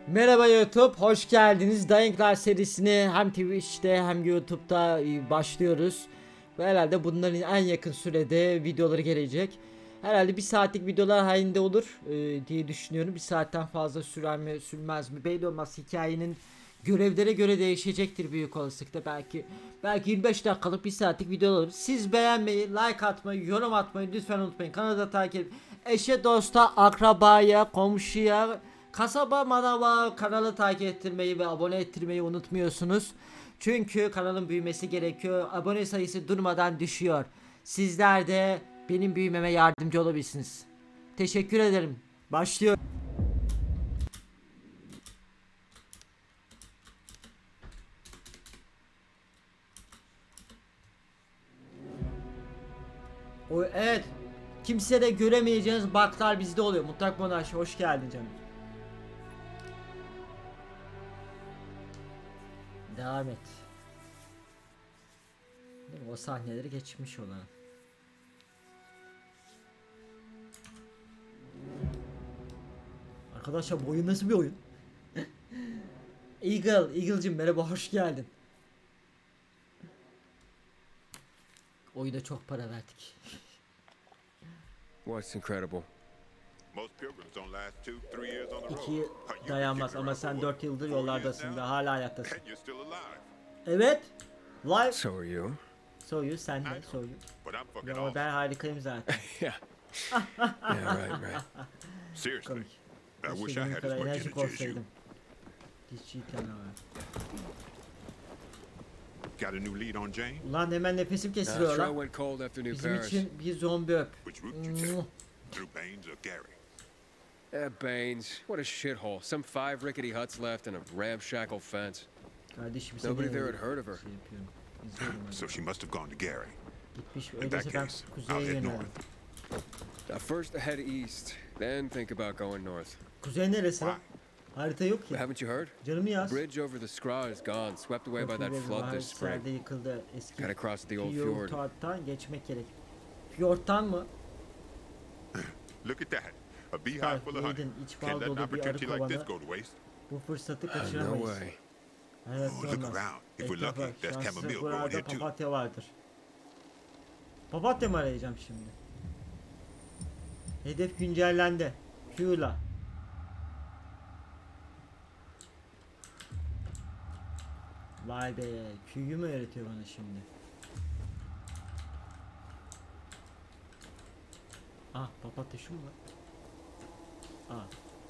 Merhaba YouTube, hoş geldiniz. Dying Light serisini hem Twitch'te hem YouTube'da başlıyoruz. Ve herhalde bunların en yakın sürede videoları gelecek. Herhalde bir saatlik videolar halinde olur diye düşünüyorum. Bir saatten fazla sürer mi sürmez mi belli olmaz. Hikayenin görevlere göre değişecektir büyük olasılıkla. Belki 25 dakikalık bir saatlik video olur. Siz beğenmeyi, like atmayı, yorum atmayı lütfen unutmayın. Kanalı takip, eşe, dosta, akrabaya, komşuya, kasaba, manava kanalı takip ettirmeyi ve abone ettirmeyi unutmuyorsunuz. Çünkü kanalın büyümesi gerekiyor. Abone sayısı durmadan düşüyor. Sizler de benim büyümeme yardımcı olabilirsiniz. Teşekkür ederim. Başlıyor. Evet. Kimse de göremeyeceğiniz baklar bizde oluyor. Mutlak Monarşi hoş geldin canım. Devam et. O sahneleri geçmiş olan. Arkadaşlar bu oyun nasıl bir oyun? Eagle'cim merhaba, hoş geldin. Oyuna çok para verdik. What's incredible? İki dayanmaz ama sen 4 yıldır yollardasın ve hala hayattasın. Evet. Live. So are you. So you, sen de so you. Ya ben harikayım zaten. Yeah. Yeah, right. Seriously, I Keşke wish I benim had kadar as much enerjik energy as you. olsaydım. Cidden var. Got a new lead on Jane? Ulan hemen nefesim kesiliyor Throw lan. went cold after New Bizim Paris. için bir zombi öp. Which route you take? Through Baines or Gary? Baines, what a shithole. Some 5 rickety huts left and a ramshackle fence. Kardeşim Nobody there had heard of her. Şey yapıyorum. İzliyorum So she must have gone to Gary. Gitmiş In that öyleyse ben case, I'll kuzeye head yönelirim. north. First head east, then think about going north. Kuzey neresi lan? Why? Harita yok ki. Haven't you heard? Canımı yaz. Bridge over the Skra is gone, swept away by that flood this spring. Serde yıkıldı eski. Gotta cross the old fjord. Fjord'tan geçmek gerek. Fjord'tan mı? Look at that. A beehive full of honey. Yedin, iç bal Can't let an dolu bir arı opportunity like this kovanı. go to waste. Bu fırsatı No kaçıramayız. way. Evet, Oh, look olmaz. around. If we're Etrafa, lucky, there's şanslı chamomile growing burada here too. papatya vardır. Papatya mı arayacağım şimdi? Hedef güncellendi. Q'la. Vay be, Q'yu mu öğretiyor bana şimdi? Ah, papatya şu mu lan? Ah.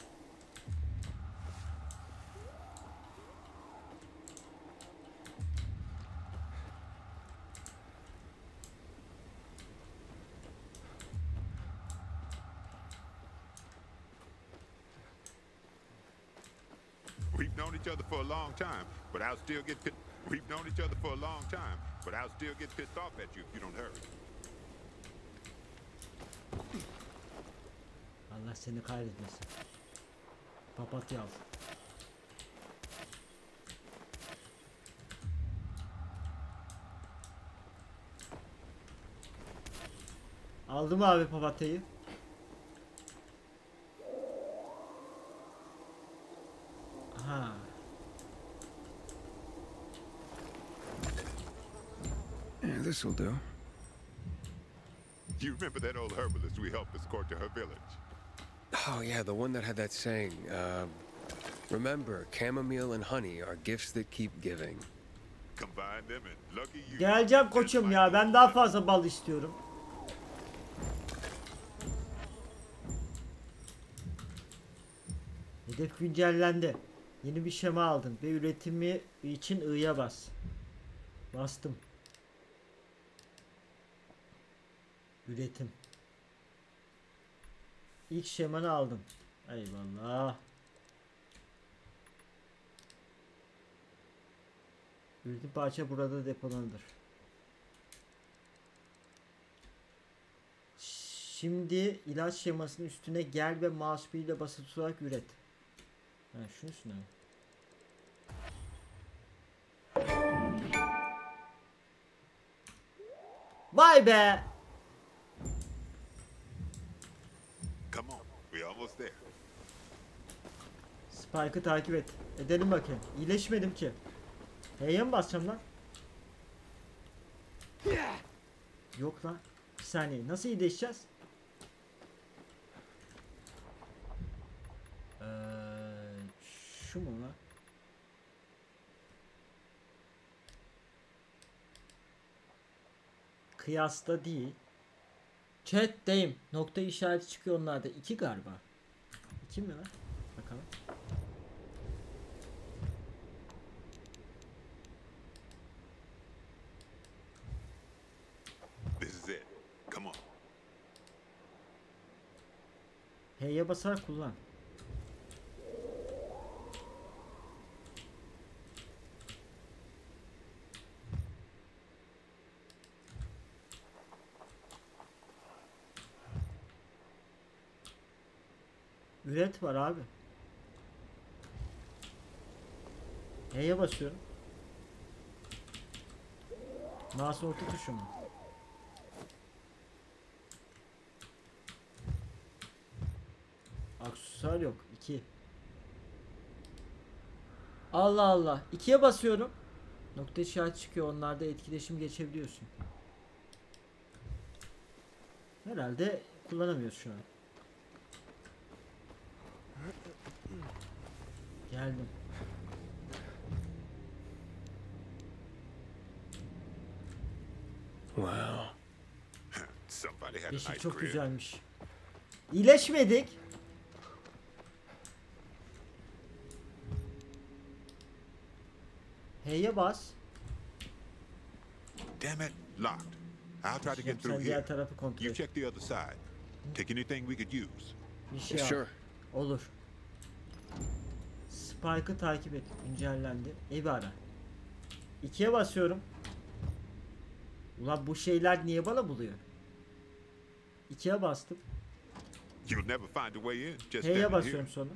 We've known each other for a long time, but I'll still get pissed. We've known each other for a long time, but I'll still get pissed off at you if you don't hurry. Allah seni kahretmesin. Papatya al. Aldım abi papatyayı. Aha. Yeah, this'll do. You remember that old herbalist we helped escort to her village? Oh yeah, the one that had that saying. Remember, chamomile and honey are gifts that keep giving. Combine them and lucky you. Geleceğim koçum ya, ben daha fazla bal istiyorum. Hedef güncellendi. Yeni bir şema aldın ve üretimi için I'ya bas. Bastım. Üretim. İlk şemanı aldım. Eyvallah. Üretim parça burada depolanır. Şimdi ilaç şemasının üstüne gel ve mouse ile basılı tutarak üret. Ha, şunun üstüne mi? Vay be! Come on, we're almost there. Spike'ı takip et. Edelim bakayım. İyileşmedim ki. H'ye mi basacağım lan? Yok lan. Bir saniye. Nasıl iyileşeceğiz? Şu mu lan? Kıyasla değil. Chat'teyim. Nokta işareti çıkıyor onlarda. 2 galiba. 2 mi lan? Bakalım. This is it. Come on. H'ye basarak kullan. Üret var abi. H'ye basıyorum. Mouse orta tuşu mu? Aksesuar yok. 2. Allah Allah. 2'ye basıyorum. Nokta işareti çıkıyor. Onlarda etkileşim geçebiliyorsun. Herhalde kullanamıyoruz şu an. Geldim. Wow. Somebody had a Yeşil nice çok crib. güzelmiş. İyileşmedik. H'ye bas. Damn it, locked. I'll try to get Sen through diğer here. tarafı kontrol You et. check the other side. Take anything we could use. Bir şey al. Sure. Olur. Spike'ı takip et. Güncellendi. Evi ara. 2'ye basıyorum. Ulan bu şeyler niye bana buluyor? 2'ye bastım. You'll never find a way in. Just H'ye standing here. basıyorum sonra.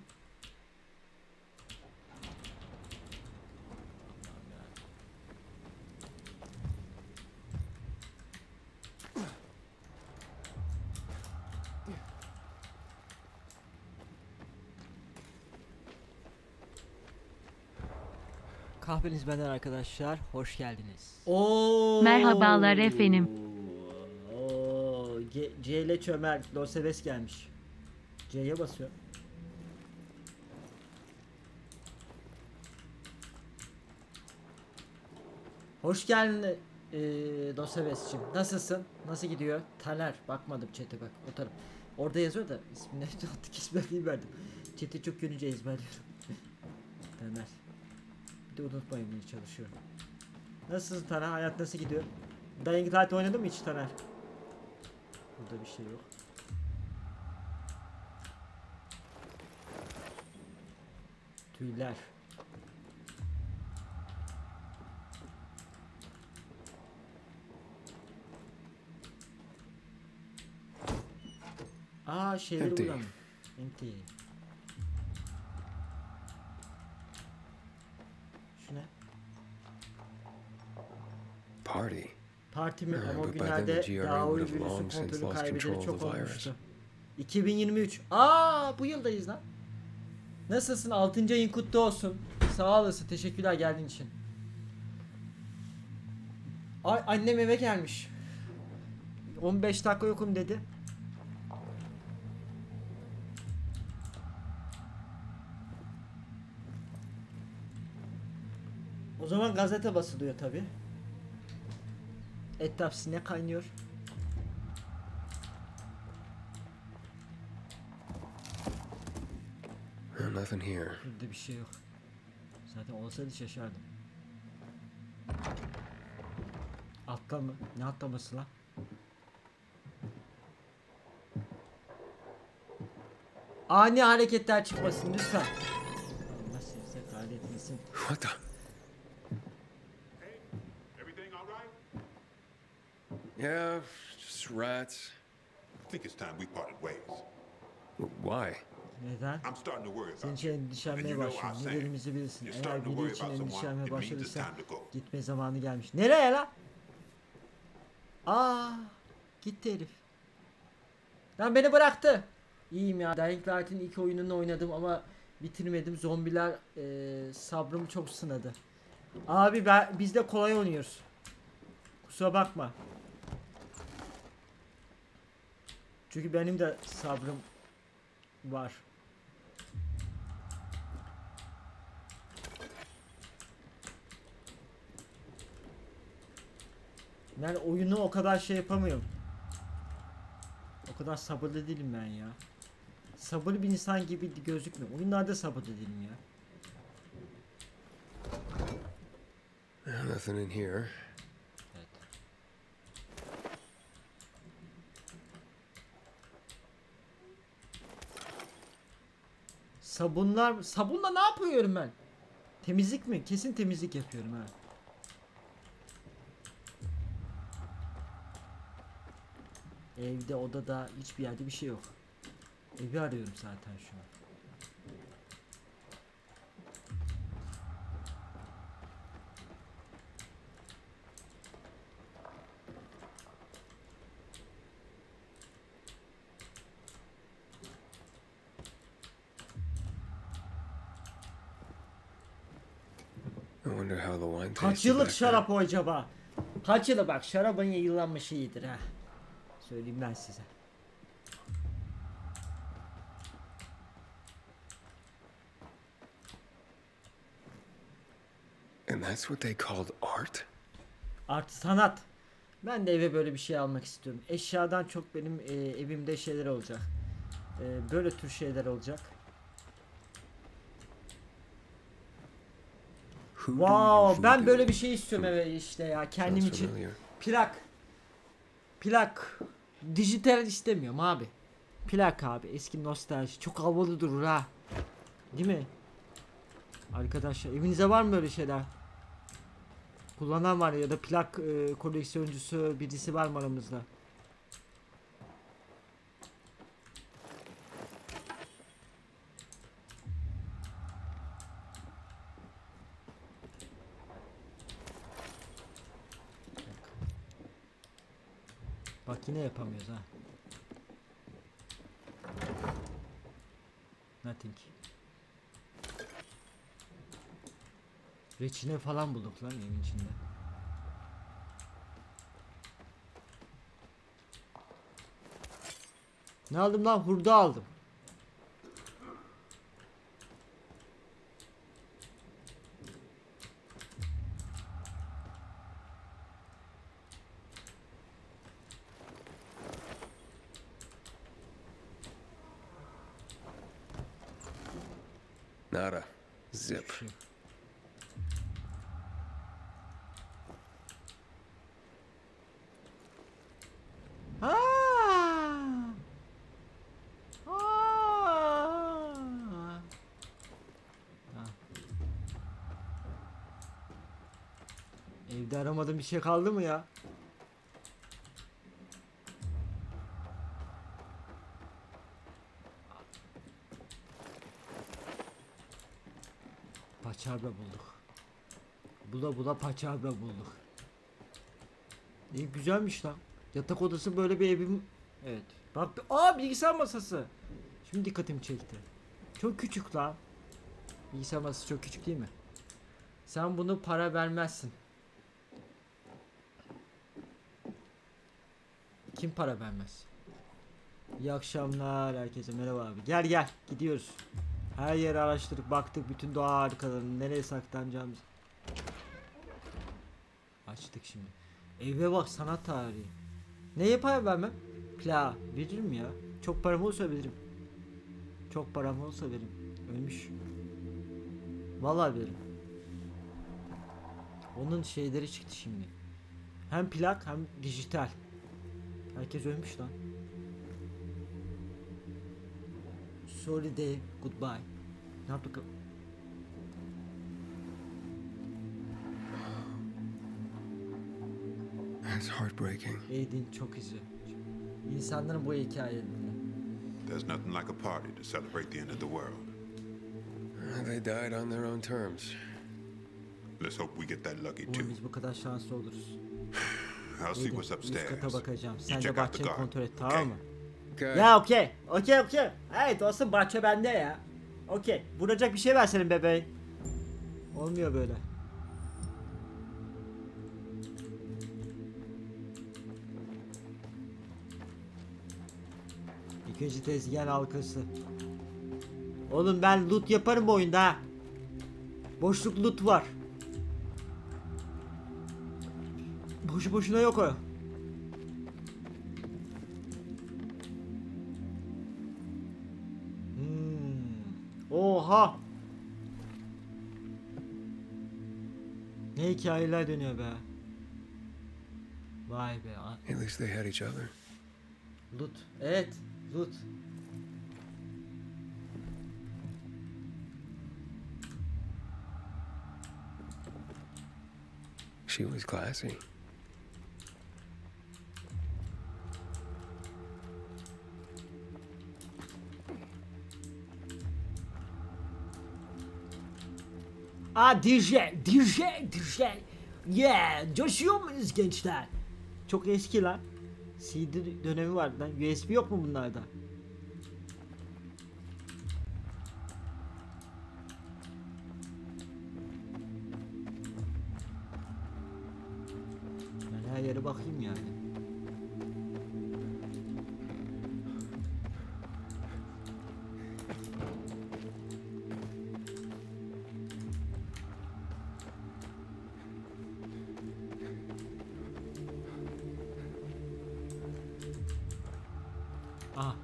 Kahveniz benden arkadaşlar. Hoş geldiniz. Oo. Merhabalar efendim. Oo. C ile çömer. Loseves gelmiş. C'ye basıyor. Hoş geldin Loseves'cim. Nasılsın? Nasıl gidiyor? Taner. Bakmadım chat'e bak. O taraf. Orada yazıyor da ismini artık ezberleyeyim verdim. Chat'i çok görünce ezberliyorum. Taner. Bir de unutmayın çalışıyorum. Nasılsın Taner? Hayat nasıl gidiyor? Dying Light oynadın mı hiç Taner? Burada bir şey yok. Tüyler. Aa şeyleri Empty. buradan. Empty. Şu ne? Party. Parti mi? Yeah, Ama o but by then günlerde the GRE Daoi would have virüsü long since kontrolü lost kaybedeli control çok of the virus. olmuştu. 2023. Aa bu yıldayız lan. Nasılsın? 6. ayın kutlu olsun. Sağ olasın. Teşekkürler geldiğin için. Ay annem eve gelmiş. 15 dakika yokum dedi. O zaman gazete basılıyor tabi. Etraf sinek kaynıyor. Nothing here. Burada bir şey yok. Zaten olsaydı şaşardım. Atla mı? Ne atlaması lan? Ani hareketler çıkmasın lütfen. Allah size kahretmesin. What the? Everything all right? Yeah, just rats. I think it's time we parted ways. Why? Neden? I'm starting to worry Senin about için you. And endişelenmeye you know our başlıyorum. saying. Nedenimizi bilirsin. You're Eğer starting to biri worry için about someone. endişelenmeye It means it's başladıysa time to go. gitme zamanı gelmiş. Nereye lan? Aa, gitti herif. Lan beni bıraktı. İyiyim ya. Dying Light'in ilk oyununu oynadım ama bitirmedim. Zombiler sabrımı çok sınadı. Abi biz de kolay oynuyoruz. Kusura bakma. Çünkü benim de sabrım var. Yani oyunu o kadar şey yapamıyorum. O kadar sabırlı değilim ben ya. Sabırlı bir insan gibi gözükmüyor. Oyunlarda sabırlı değilim ya. Nothing in here. Evet. Sabunla ne yapıyorum ben? Temizlik mi? Kesin temizlik yapıyorum ha. Evde, odada, hiçbir yerde bir şey yok. Evi arıyorum zaten şu an. I wonder how the wine Kaç tasted yıllık back then. şarap o acaba? Kaç yılı bak, şarabın yıllanması iyidir ha. Söyleyeyim ben size. And that's what they called art? Artı sanat. Ben de eve böyle bir şey almak istiyorum. Eşyadan çok benim evimde şeyler olacak. Böyle tür şeyler olacak. Who do Wow, usually ben do böyle bir şey istiyorum eve işte ya, kendim Sounds için. familiar. Plak. Dijital istemiyorum abi. Plak abi, eski nostalji. Çok havalı durur ha. Değil mi? Arkadaşlar, evinizde var mı böyle şeyler? Kullanan var ya da plak koleksiyoncusu birisi var mı aramızda? Bak yine yapamıyoruz ha. Nothing. Reçine falan bulduk lan evin içinde. Ne aldım lan? Hurda aldım. Nada. Zip. Hiçbir şey yok. Evde aramadığım bir şey kaldı mı ya? Paçavra bulduk. Bula bula paçavra bulduk. İyi, güzelmiş lan. Yatak odası böyle bir evim. Evet. Bak, bilgisayar masası. Şimdi dikkatimi çekti. Çok küçük lan. Bilgisayar masası çok küçük değil mi? Sen bunu para vermezsin. Kim para vermez? İyi akşamlar herkese, merhaba abi. Gel gidiyoruz. Her yeri araştırdık, baktık bütün doğa harikalarını, nereye saklanacağımız. Açtık şimdi. Eve bak, sanat tarihi. Neye para vermem? Pla veririm ya. Çok param olsa veririm. Çok param olsa veririm. Ölmüş. Vallahi veririm. Onun şeyleri çıktı şimdi. Hem plak hem dijital. Herkes ölmüş lan. Sorry Dave, goodbye. Ne yaptık? That's heartbreaking. Aiden çok üzücü. İnsanların bu hikayelerinde. There's nothing like a party to celebrate the end of the world. They died on their own terms. Let's hope we get that lucky too. Umarım biz bu kadar şanslı oluruz. I'll see Aiden, what's üst kata upstairs. bakacağım. Sen de check out the bahçeyi garden, kontrol et, okay? tamam mı? Okay. Ya okey. Evet olsun, bahçe bende ya. Okey. Vuracak bir şey ver senin bebeğin. Olmuyor böyle. İkinci tezgah halkası. Oğlum ben loot yaparım bu oyunda ha. Boşluk loot var. Boşu boşuna yok o. Oha. Ne hikayeler dönüyor be. Vay be. At least they had each other. Loot. Evet. Loot. She was classy. DJ. Yeah, coşuyor muyuz gençler? Çok eski lan. CD dönemi vardı lan. USB yok mu bunlarda? Ben her yere bakayım yani. Aha.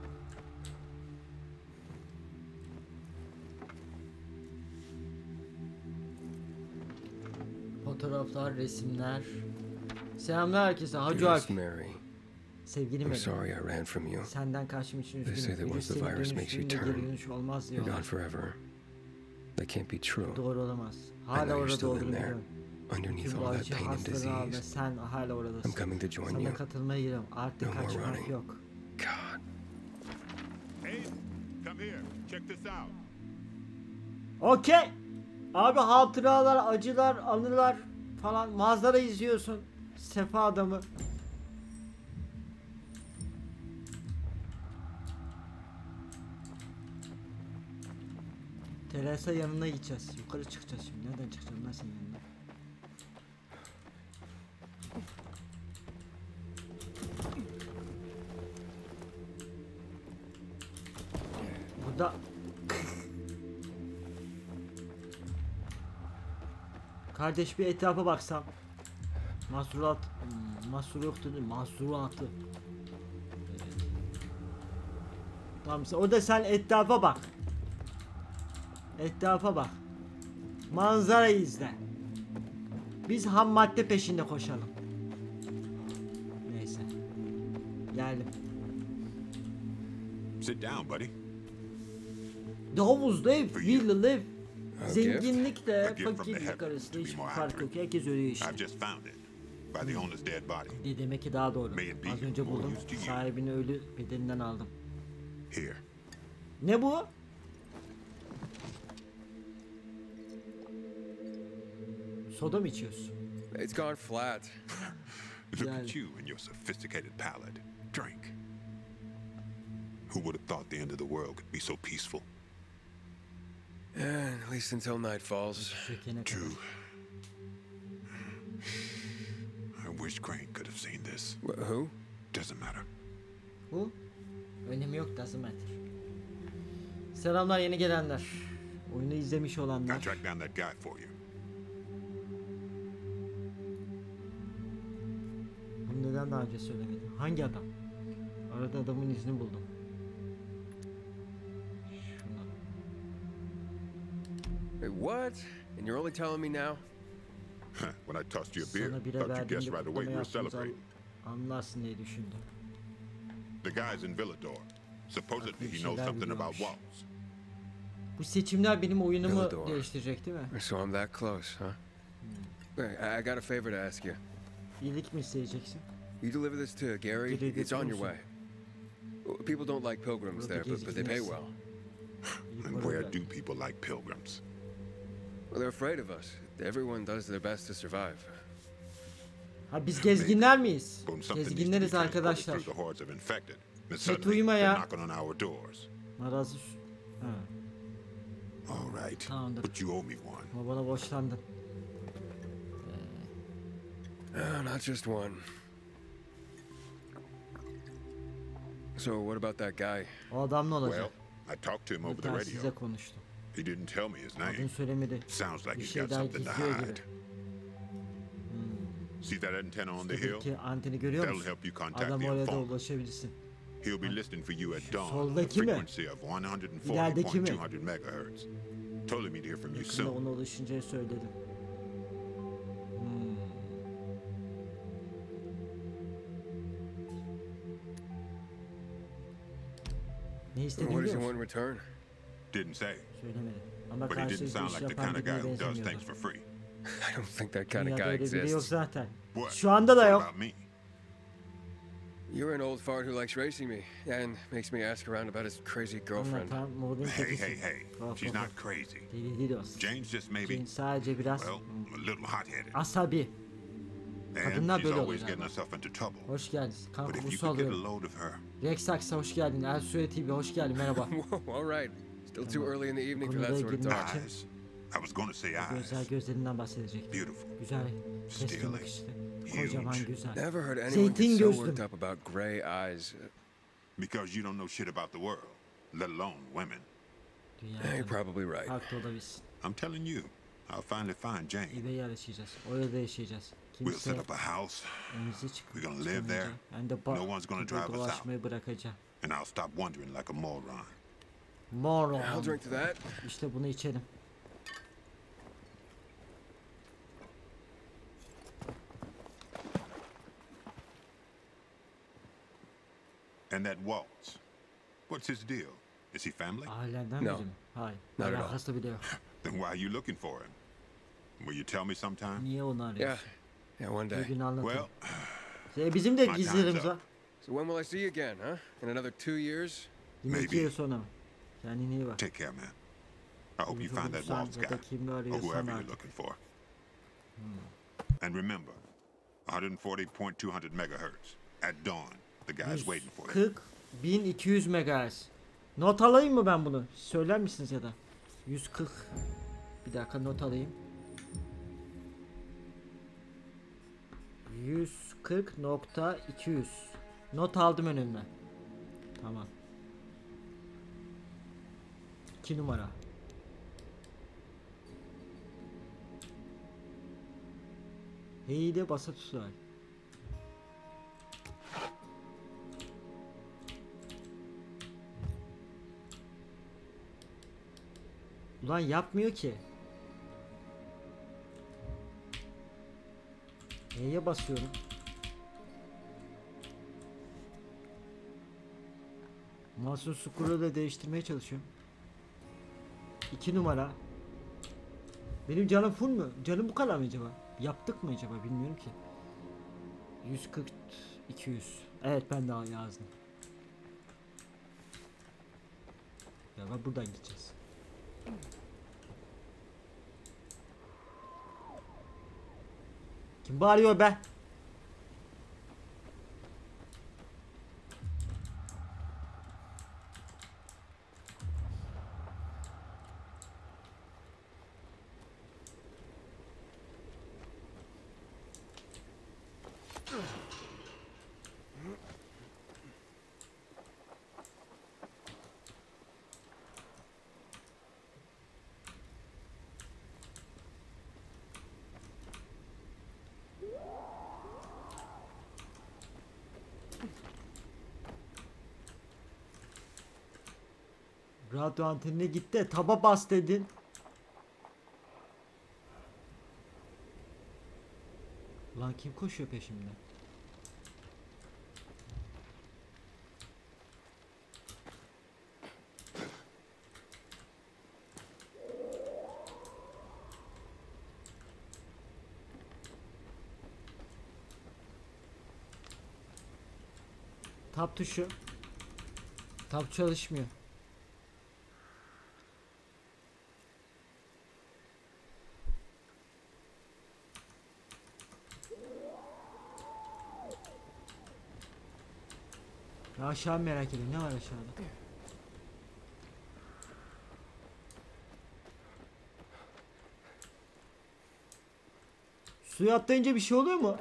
Fotoğraflar, resimler. Selamlar herkese. Hacı Dearest Alp. Mary, Sevgili I'm Mary. sorry I ran from you. Senden kaçtığım için They say üzgünüm. that once the Virüs seni virus makes you dönüştüğünde geri turn, dönüş olmaz you're diyorlar. gone forever. That can't be true. Doğru olamaz. I Hala know you're orada still in olduğunu there, biliyorum. underneath Tüm all bu that acı pain and hastalığı aldı. disease. Sen hala oradasın. I'm coming to join Sana you. katılmaya geliyorum. Artık No more kaçmak running. yok. God. Hey, come here. Check this out. Okey. Abi hatıralar, acılar, anılar falan manzara izliyorsun. Sefa adamı. Teresa yanına gideceğiz. Yukarı çıkacağız şimdi. Nereden çıkacağım lan senin yanına? Burada kardeş bir etrafa baksam. Mahsur yoktu değil mi? Mahsuratı. Evet. Tamam orada sen etrafa bak. Etrafa bak. Manzara izle. Biz ham madde peşinde koşalım. Neyse. Geldim. Sit down, buddy. Domuz live, will live. A Zenginlikle A gift from the fakirlik heavens, arasında to be hiçbir more fark yok. accurate. Herkes ölüyor işte. I've just found it by the owner's dead body. Ne demek ki daha doğru. May it be Az önce more buldum. used to you. Sahibini ölü bedeninden aldım. Here. Ne bu? Soda mı içiyorsun? It's gone flat. Look Yani. at you and your sophisticated palate. Drink. Who would have thought the end of the world could be so peaceful? And at least until night falls. Çökene kadar. True. I wish Crane could have seen this. Who? Doesn't matter. Bu? Önemi yok, doesn't matter. Selamlar yeni gelenler. Oyunu izlemiş I olanlar. tracked down that guy for you. Bunu neden daha önce söylemedin? Hangi adam? Arada adamın izini buldum. Şuna. Wait, what? And you're only telling me now? When I tossed you a beer, Sana bire thought you verdiğimde guessed right away kutlama we were yaptığımızı celebrating. anlarsın diye düşündüm. The guy's in Villador. Supposedly he bir knows şeyler something about biliyormuş. walls. Bu seçimler benim oyunumu Villador. değiştirecek değil mi? So I'm that close, huh? Wait, I got a favor to ask you. İyilik mi isteyeceksin? You deliver this to Gary? Did he It's on your get way. People don't like pilgrims there, but they pay well. İyilik And var where orada. do people like pilgrims? Well, they're afraid of us. Everyone does their best to survive. Ha biz gezginler miyiz? Boom, something needs to be Gezginleriz transported arkadaşlar. through the hordes of infected. And Chat suddenly uyuma they're ya. knocking on our doors. Marazı ha. All right. Tamamdır. But you owe me one. Ama bana borçlandın. Not just one. So what about that guy? O adam ne olacak? Well, I talked to him over Bir the tane size radio. konuştum. He didn't tell me his Adını name. söylemedi. Sounds like Bir he's şey got daha something to gizliyor gibi. hide. See that antenna on the hill? Buradaki anteni görüyor That'll musun? help you contact Adam the oraya da informant. ulaşabilirsin. He'll be listening for you at dawn. at a soldaki mi? frequency of İlerideki mi? 140.200 megahertz. Told him he'd hear from you Yakında soon. ona ulaşınca söyledim. Ne istediğini What does biliyor he musun? want in return? Didn't say, Söylemedi. Ama but he didn't karşılıklı sound iş like the yapan kind of birine guy who does things benzemiyordu. for free. I don't think that kind of Dünyada guy öyle biri yok exists. zaten. What? Şu anda da What yok. about me? You're an old fart who likes racing me and makes me ask around about his crazy girlfriend. Anlatan modun Hey, tekisi. hey, hey. Bak, She's bak, not bak. crazy. Deli değil o. Jane's just maybe, Jane sadece biraz well, a little hot-headed. asabi. And kadınlar she's böyle always oluyor getting galiba. herself into trouble. Hoş geldin. But Kanka if you Musa could get a alıyorum. load of her, Rex Aksa hoş geldin. El Süre TV hoş geldin. Merhaba. Whoa, all right. Still too early in the evening for that Konuya sort of girmek talk. için eyes. I was going to say güzel eyes. gözlerinden bahsedecek. Beautiful. Güzel, keskin Steely, bakışlı, kocaman huge. güzel. Never heard anyone Zeytin get so gözlüm. worked up about gray eyes. Because you don't know shit about the world, let alone women. You're Dünyada probably right. haklı olabilirsin. I'm telling you, I'll finally find Jane. İyi yaşayacağız. Orada yaşayacağız. We'll Kimse set up a house, önümüze We're gonna live there. çıkamayacak. Ben de No one's gonna drive us out. dolaşmayı bırakacağım. and I'll stop wondering like a moron. I'll Moron. drink to that. İşte bunu içelim. And that Waltz, what's his deal? Is he family? Ailenden No. biri mi? Hayır. Not at all. Alakası bile yok. Then why are you looking for him? Will you tell me sometime? Niye onu Yeah. arıyorsun? Yeah, one Bir day. gün anlatırım. Well, Bizim de my gizlerimiz time's var. up. So when will I see you again, huh? In another 2 years? Yine Maybe. 2 yıl sonra mı? Kendine iyi bak. take care, man. I hope you find that Sen Waltz ya guy, da kimi or arıyorsan whoever you're artık. looking for. And remember, 140.200 megahertz. At dawn, the guy's waiting for you. 140.200 MHz. Not alayım mı ben bunu? Söyler misiniz ya da? 140. Bir dakika not alayım. 140.200. Not aldım önüme. Tamam. 2 numara. Heyi de basa tutar. Ulan yapmıyor ki. Neye basıyorum? Mouse'un scroll'u da değiştirmeye çalışıyorum. 2 numara. Benim canım full mü? Canım bu kadar mı acaba? Yaptık mı acaba? Bilmiyorum ki. 140 200. Evet ben daha yazdım. Ya ben buradan gideceğiz. Kim bağırıyor be? Radyo antenine gitti. Taba bas dedin. Lan kim koşuyor peşimden? Tab tuşu. Tab çalışmıyor. Ya aşağı merak ediyorum. Ne var aşağıda? Suya atlayınca bir şey oluyor mu?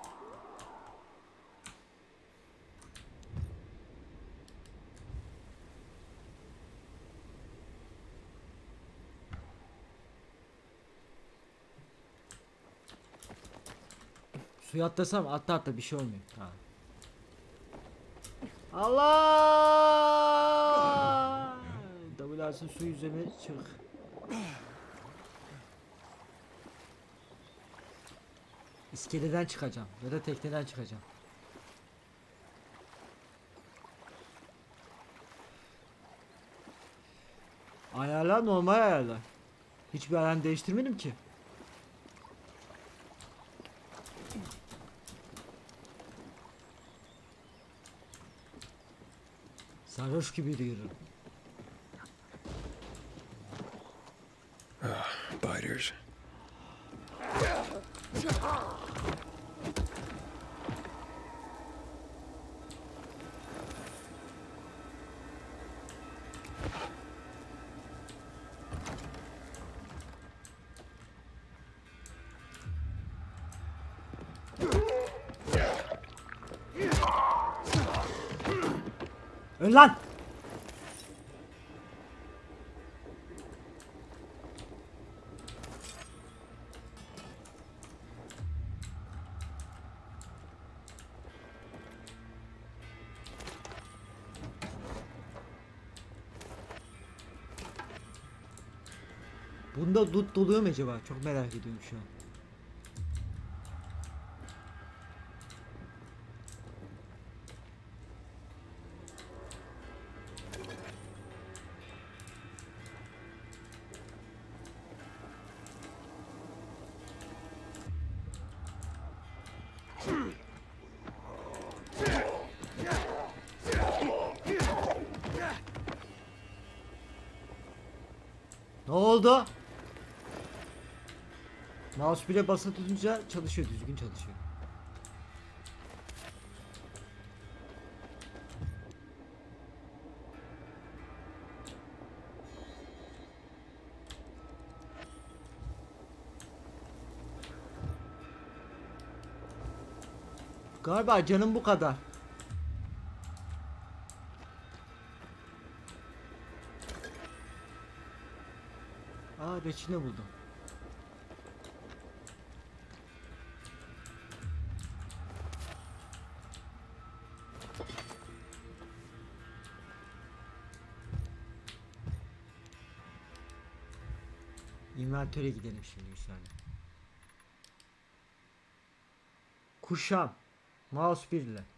Suya atlasam atla bir şey olmuyor. Tamam. Allah! WRC su yüzüne çık. İskeleden çıkacağım ya da tekneden çıkacağım. Ayarlar normal ayarlar. Hiçbir ayarını değiştirmedim ki. Sarhoş gibi yürüyorum. Biters. Öl lan! Bunda dut doluyor mu acaba? Çok merak ediyorum şu an. Ne oldu? Mouse bile basılı tutunca çalışıyor, düzgün çalışıyor. Galiba canım bu kadar. Aa, reçine buldum. İnventöre gidelim şimdi bir saniye. Kuşam. Mouse 1 ile.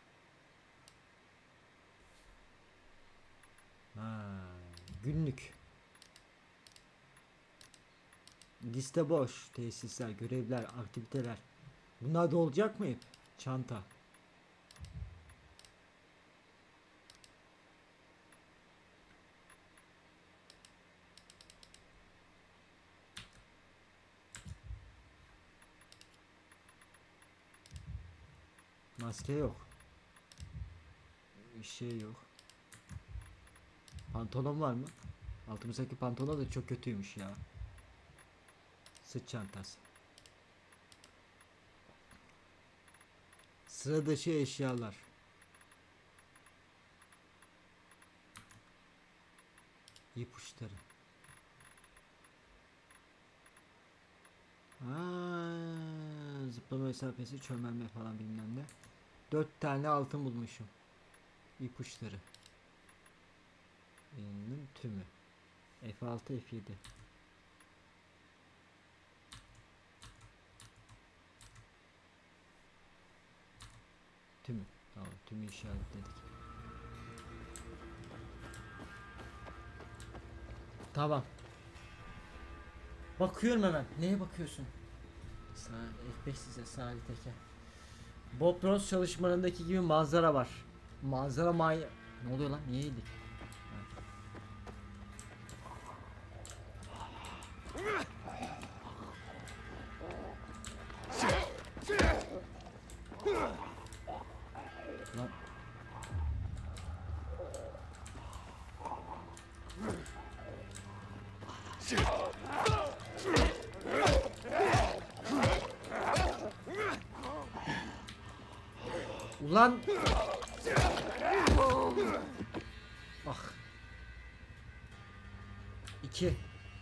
Günlük. Liste boş. Tesisler, görevler, aktiviteler. Bunlar da olacak mı hep? Çanta. Maske yok. Bir şey yok. Pantolon var mı? Altımızdaki pantolon da çok kötüymüş ya. Sırt çantası. Sıra dışı eşyalar. İpuçları. Zıplama mesafesi, çömelme falan bilmem ne. 4 tane altın bulmuşum. İpuçları. Tümü. F6 F7. Tümü. Tamam, tümü işaretledik. Tamam. Bakıyorum hemen. Neye bakıyorsun? F5 size sahil teker. Bob Ross çalışmalarındaki gibi manzara var. Manzara Ne oluyor lan? Niye yedik? Lan. Ulan. Ah. 2.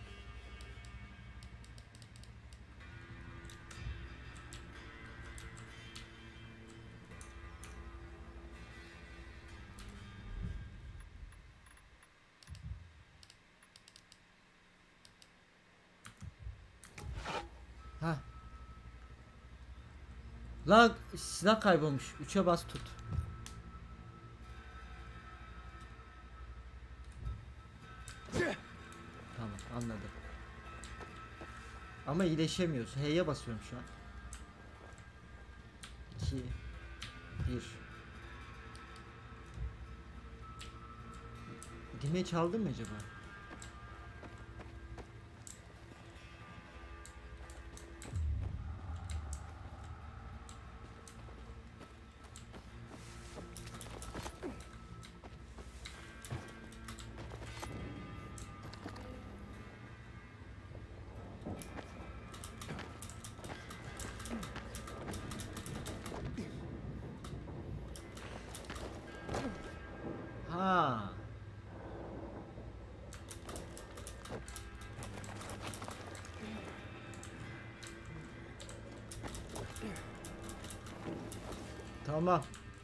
Ha. Lan silah kaybolmuş. 3'e bas tut. Tamam anladım. Ama iyileşemiyoruz. H'ye basıyorum şu an. 2 1. Dime çaldı mı acaba? Ha. Tamam.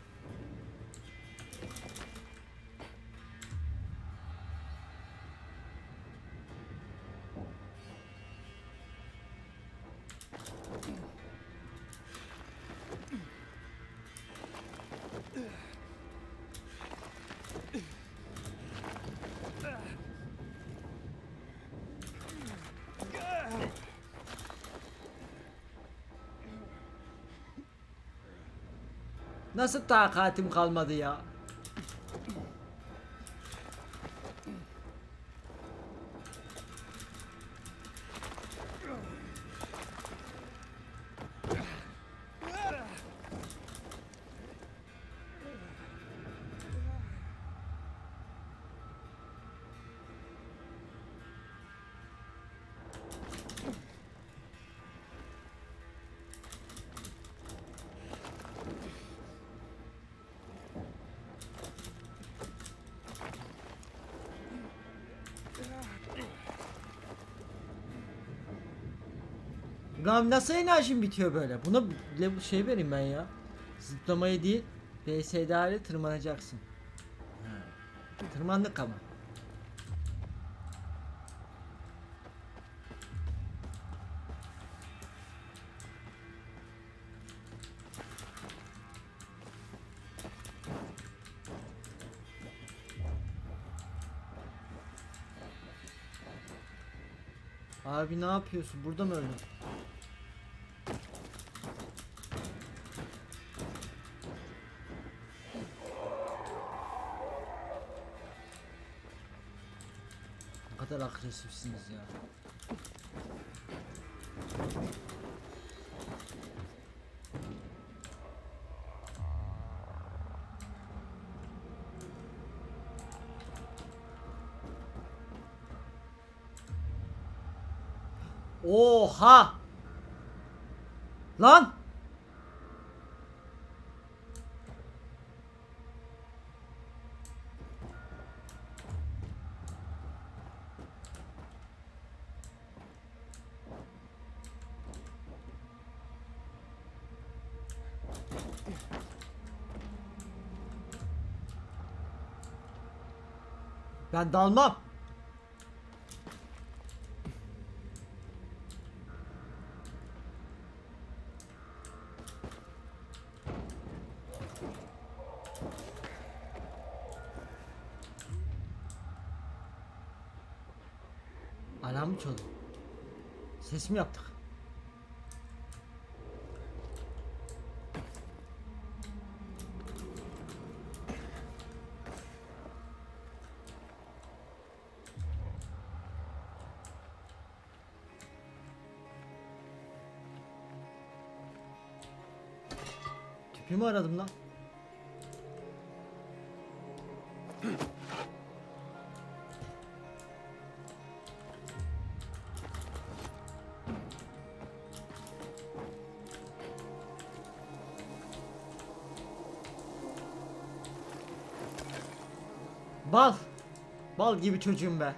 Nasıl takatim kalmadı ya? Lan nasıl enerjim bitiyor böyle? Buna bir şey vereyim ben ya. Zıplamayı değil, PSDA ile tırmanacaksın. Ha. Tırmandık ama. Abi ne yapıyorsun? Burada mı öldün? Ne kadar agresifsiniz ya. Oha! Lan! Ben dalmam. Alarm mı çaldı? Ses mi yaptık? Tüpü mü aradım lan? Bal. Bal gibi çocuğum be.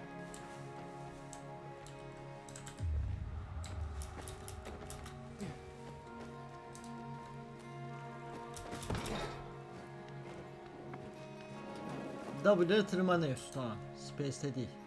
W'ye tırmanıyoruz. Tamam. Space'te değil.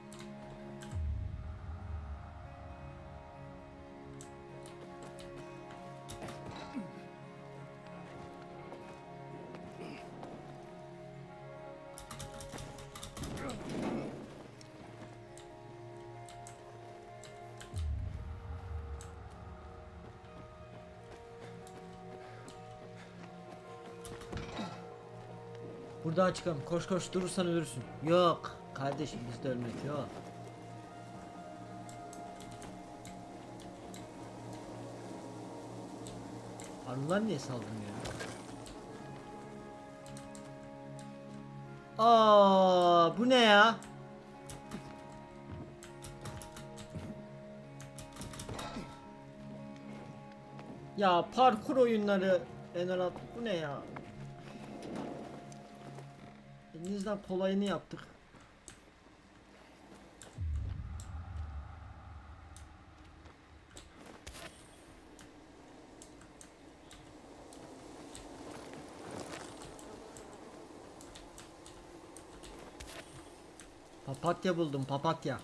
Buradan çıkalım. Koş koş, durursan ölürsün. Yok. Kardeşim, bizde ölmek yok. Arılar niye saldırmıyor? Aa, bu ne ya? Ya parkur oyunları Enarat, bu ne ya? Elinizden kolayını yaptık. Papatya buldum, papatya.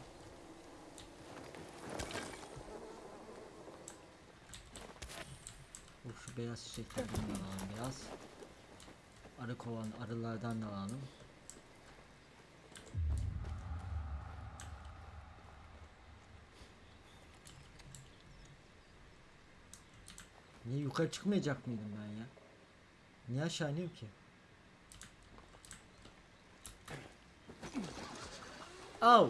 Şu beyaz çiçeklerden de alalım biraz. Arı kovan arılardan da alalım. Niye yukarı çıkmayacak mıydım ben ya? Niye aşağı iniyorum ki? Au!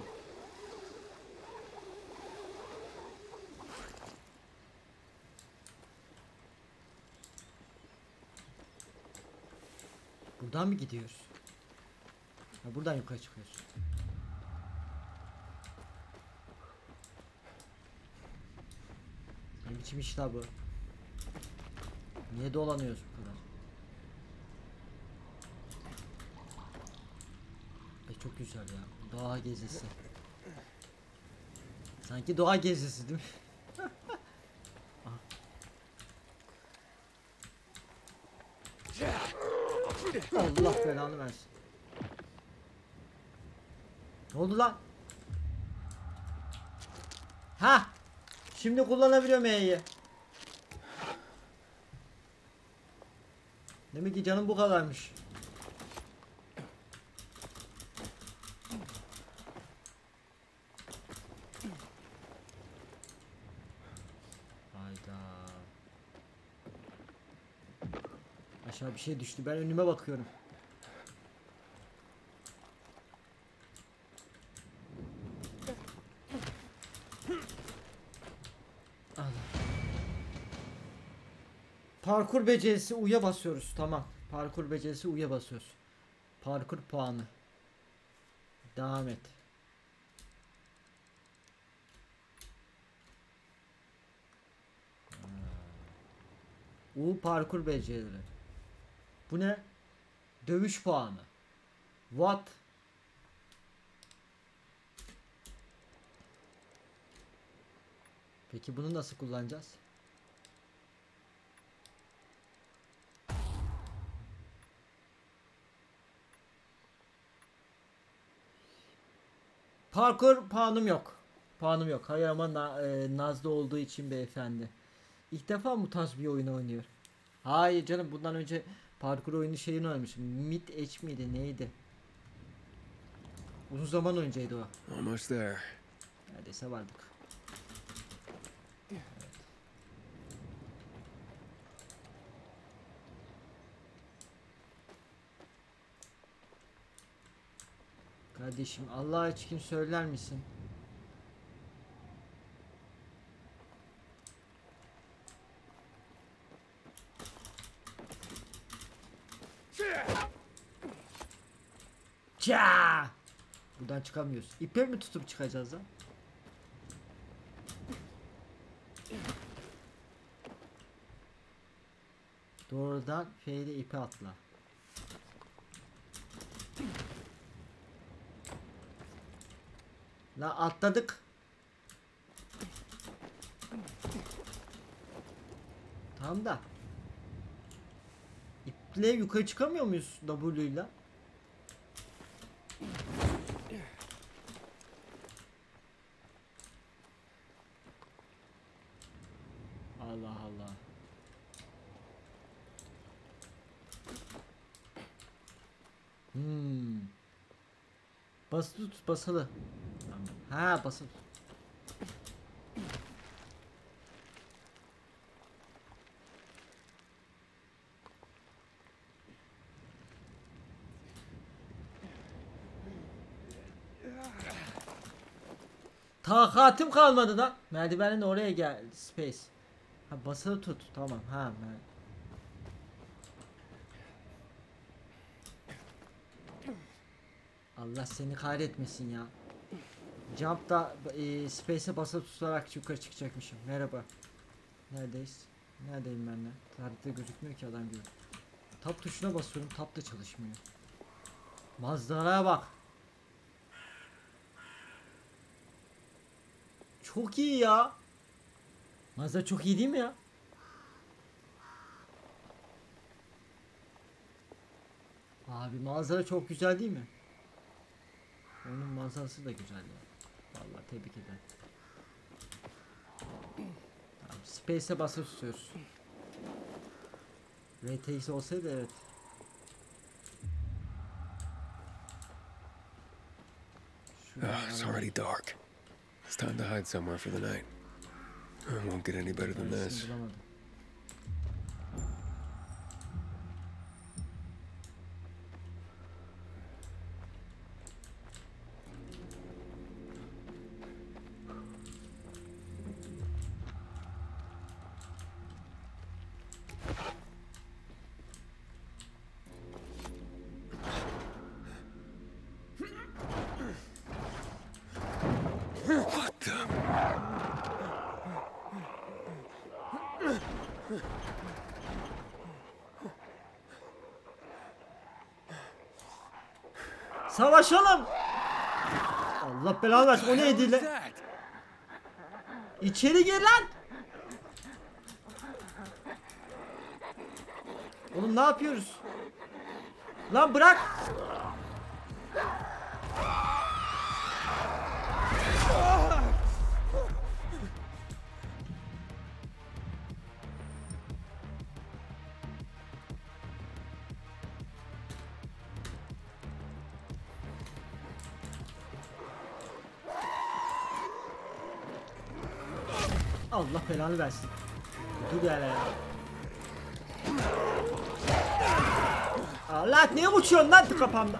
Buradan mı gidiyoruz? Ha, buradan yukarı çıkıyoruz. Ne biçim iş la bu? Niye dolanıyoruz bu kadar? Ay çok güzel ya. Doğa gezisi. Sanki doğa gezisi değil mi? Allah belanı versin. Ne oldu lan? Ha! Şimdi kullanabiliyorum E'yi. Demek ki canım bu kadarmış. Hayda. Aşağı bir şey düştü. Ben önüme bakıyorum. Allah. Parkur becerisi U'ya basıyoruz. Tamam. Parkur becerisi U'ya basıyoruz. Parkur puanı. Devam et. U parkur becerileri. Bu ne? Dövüş puanı. What? Peki bunu nasıl kullanacağız? Parkur puanım yok. Puanım yok. Hayır ama Nazlı olduğu için beyefendi. İlk defa mı bu tarz bir oyun oynuyor? Hayır canım, bundan önce parkur oyunu şeyini oynamışım. Mid Edge miydi neydi? Uzun zaman önceydi o. Almost there. Neredeyse vardık. Evet. Kardeşim Allah için söyler misin? Ça! Buradan çıkamıyoruz. İpe mi tutup çıkacağız lan? Doğrudan F'de ipe atla. La atladık. Tamam da. İple yukarı çıkamıyor muyuz W ile? Allah Allah. Basılı tut, basılı. Tamam. Ha, basılı. Takatim kalmadı da. Merdivenin oraya gel. Space. Ha, basılı tut. Tamam. Ha. Allah seni kahretmesin ya. Jump'da space'e basılı tutarak yukarı çıkacakmışım. Merhaba. Neredeyiz? Neredeyim ben de? Haritada gözükmüyor ki adam gibi. Tab tuşuna basıyorum. Tab da çalışmıyor. Manzaraya bak. Çok iyi ya. Manzara çok iyi değil mi ya? Abi manzara çok güzel değil mi? Onun manzarası da güzel ya. Vallahi tebrik ederim. Tamam, Space'e basıp tutuyoruz. RTX olsaydı evet. It's already dark. It's time to hide somewhere for the night. It won't get any better than this. Bulamadım. What the? Savaşalım. Allah belanı versin. O neydi lan? İçeri gir lan. Oğlum ne yapıyoruz? Lan bırak. Allah belanı versin. Dur ya. Allah niye uçuyorsun lan kafamda?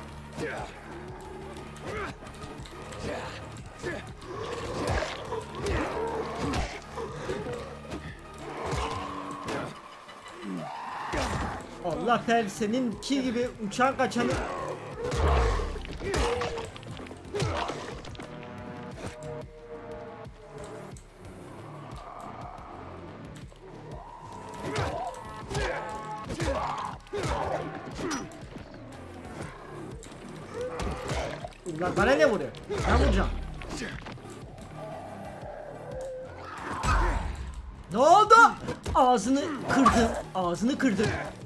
Allah fel seninki gibi uçan kaçanı. Ulan bana ne vuruyor? Ben vuracağım. Ne oldu? Ağzını kırdı. Ağzını kırdı.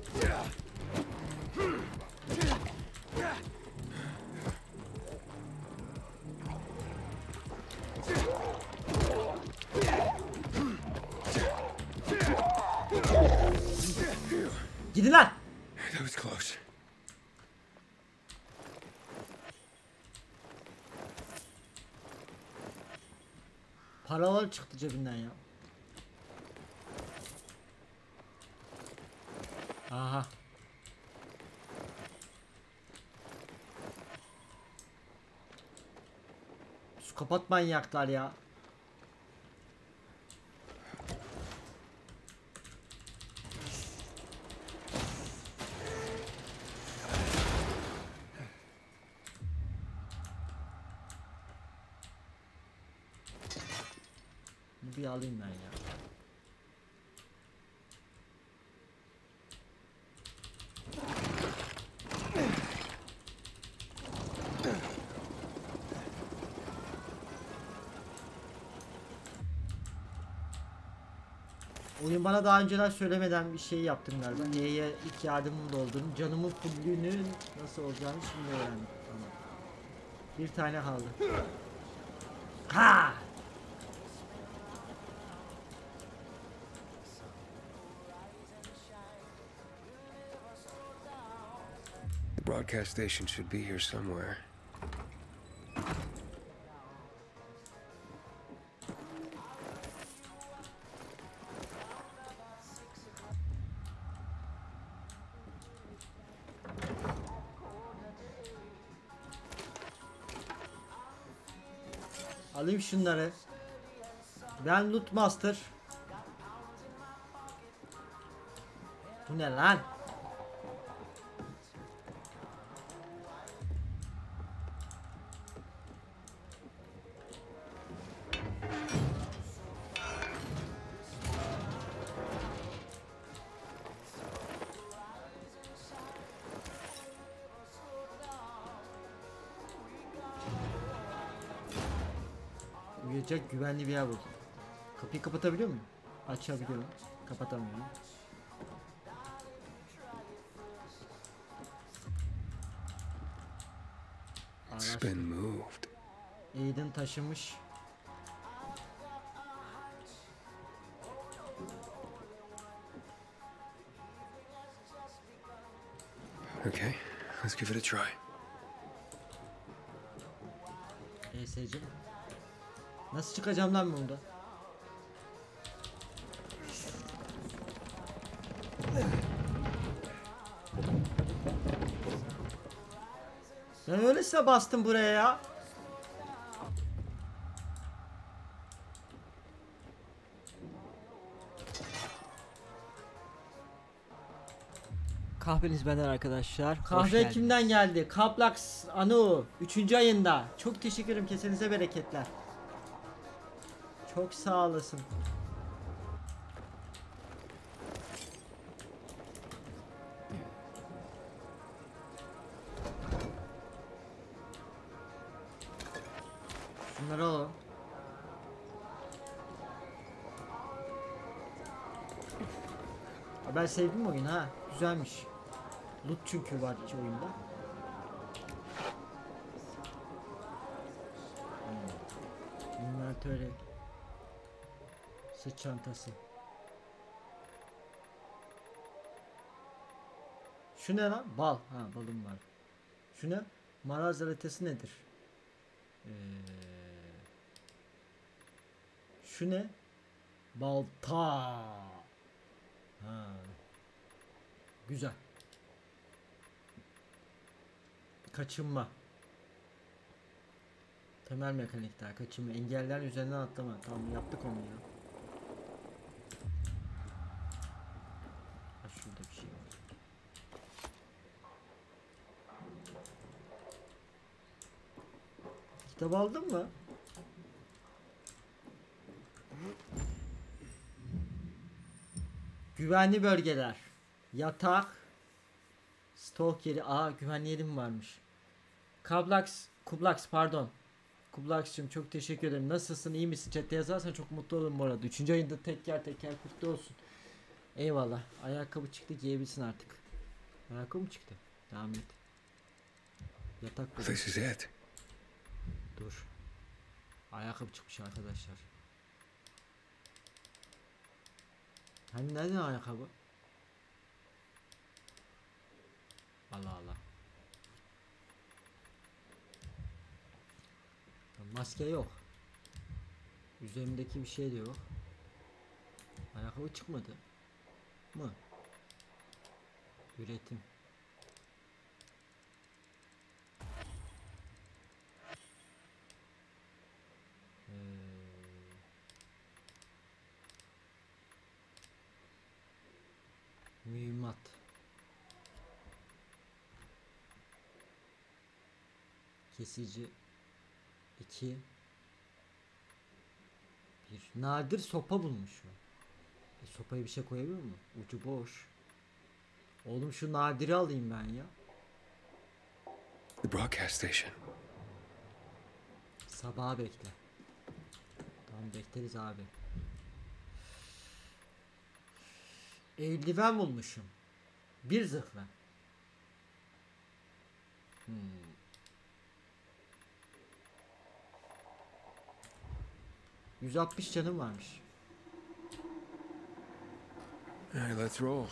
Gidin lan. That was close. Paralar çıktı cebinden ya. Aha. Psikopat manyaklar ya. Bir alayım ben ya. Oyun bana daha önceden söylemeden bir şey yaptım galiba. Neye ilk yardımım olduğunu, canımın fullünün nasıl olacağını şimdi öğrendim. Tamam. Bir tane kaldı. Ha! The broadcast station should be here somewhere. Alayım şunları. Ben Loot Master. Bu ne lan? Uyuyacak güvenli bir yer buldum. Kapıyı kapatabiliyor muyum? Açabiliyorum. Kapatamıyorum. It's been moved. Aiden taşımış. Okay, let's give it a try. ESC. Nasıl çıkacağım lan bunda? Ben öylesine bastım buraya ya. Kahveniz benden arkadaşlar. Hoş Kahve geldiniz. kimden geldi? Kaplax Anu 3. ayında. Çok teşekkür ederim. Kesenize bereketler. Çok sağ olasın. Şunları alalım. Ben sevdim oyunu ha. Güzelmiş. Loot çünkü var iki oyunda. İnventörü. Sırt çantası. Şu ne lan? Bal. Ha, balım var. Şu ne? Maraz haritası nedir? Şu ne? Balta. Ha. Güzel. Kaçınma. Temel mekanikler, kaçınma, engeller üzerinden atlama. Tamam, yaptık onu ya. Ha, şurada bir şey var. Kitap aldın mı? Güvenli bölgeler. Yatak. Stalk yeri. Aa, güvenli yerim varmış. Kublax pardon. Kublax'cığım çok teşekkür ederim. Nasılsın, iyi misin? Chat'te yazarsan çok mutlu olurum bu arada. 3. ayında teker kutlu olsun. Eyvallah. Ayakkabı çıktı, giyebilsin artık. Ayakkabı mı çıktı? Devam et. Yatak buldum. This is it. Dur. Ayakkabı çıkmış arkadaşlar. Hani nerede ayakkabı? Allah Allah. Maske yok. Üzerimdeki bir şey de yok. Ayakkabı çıkmadı mı? Üretim. Mühimmat. Kesici 2 1 nadir sopa bulmuş mu? Sopaya bir şey koyabiliyor mu? Ucu boş. Oğlum şu nadiri alayım ben ya. The broadcast station. Sabaha bekle. Tamam, bekleriz abi. eldiven bulmuşum. Bir zırhla. 160 canım varmış. Alright, let's roll.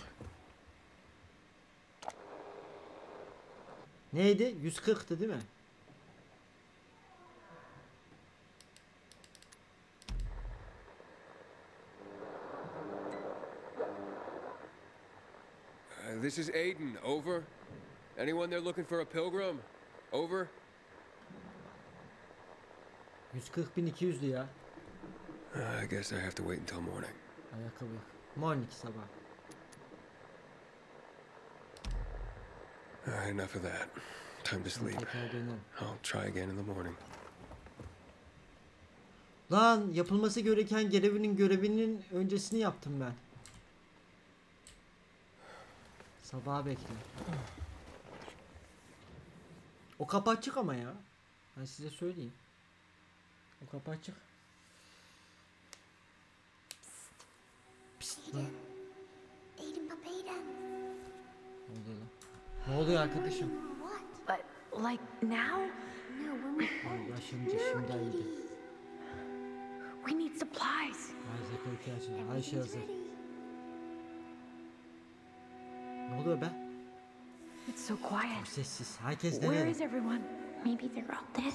Neydi? 140'tı değil mi? This is Aiden. Over. Anyone there looking for a pilgrim? Over. 140.200'dü ya. I guess I have to wait until morning. Ayakkabı yok. Morning sabah. Enough of that. Time to sleep. Tekrar dönelim. I'll try again in the morning. Lan yapılması gereken görevinin öncesini yaptım ben. Sabaha bekle. O kapı açık ama ya. Ben size söyleyeyim. O kapı açık. Psst lan. Aiden Papadan. Ne oluyor lan? Ne oluyor arkadaşım? What? But, like, now? No, when we find Başlayınca şimdi iyiydi. We need supplies. Isaac ihtiyacı var. Ayşe everything's hazır. ready. Ne oluyor be? It's so quiet. Sessiz. Herkes Where nerede? is everyone? Maybe they're all dead.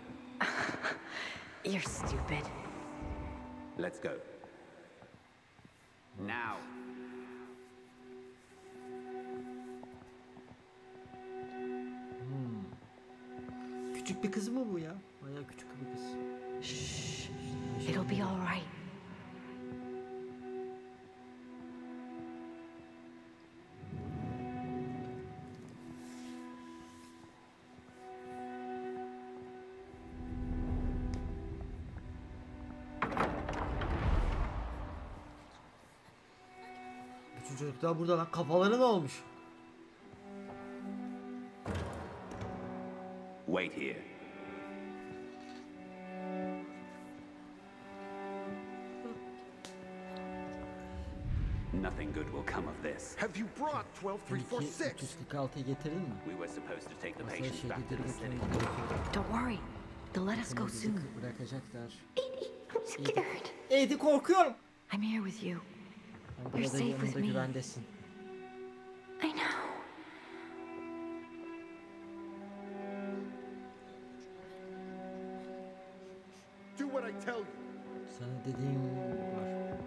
Belki You're stupid. Let's go. Now. küçük bir kız mı bu ya? Bayağı küçük bir kız. Shh. It'll be all right. Bütün çocuklar burada lan. Kafaları ne olmuş? Wait here. Nothing good will come of this. Have you brought 12346? 346'yı getirdin mi? We were supposed to take the Masaya patients şeyi back to geri the city. getirmem gerekiyor. Don't worry. They'll let us go Bizi soon. bırakacaklar. I'm scared. Eğdi korkuyorum. I'm here with you. Ben You're burada safe with yanımda me. güvendesin. I know. Do what I tell you. Sana dediğim var.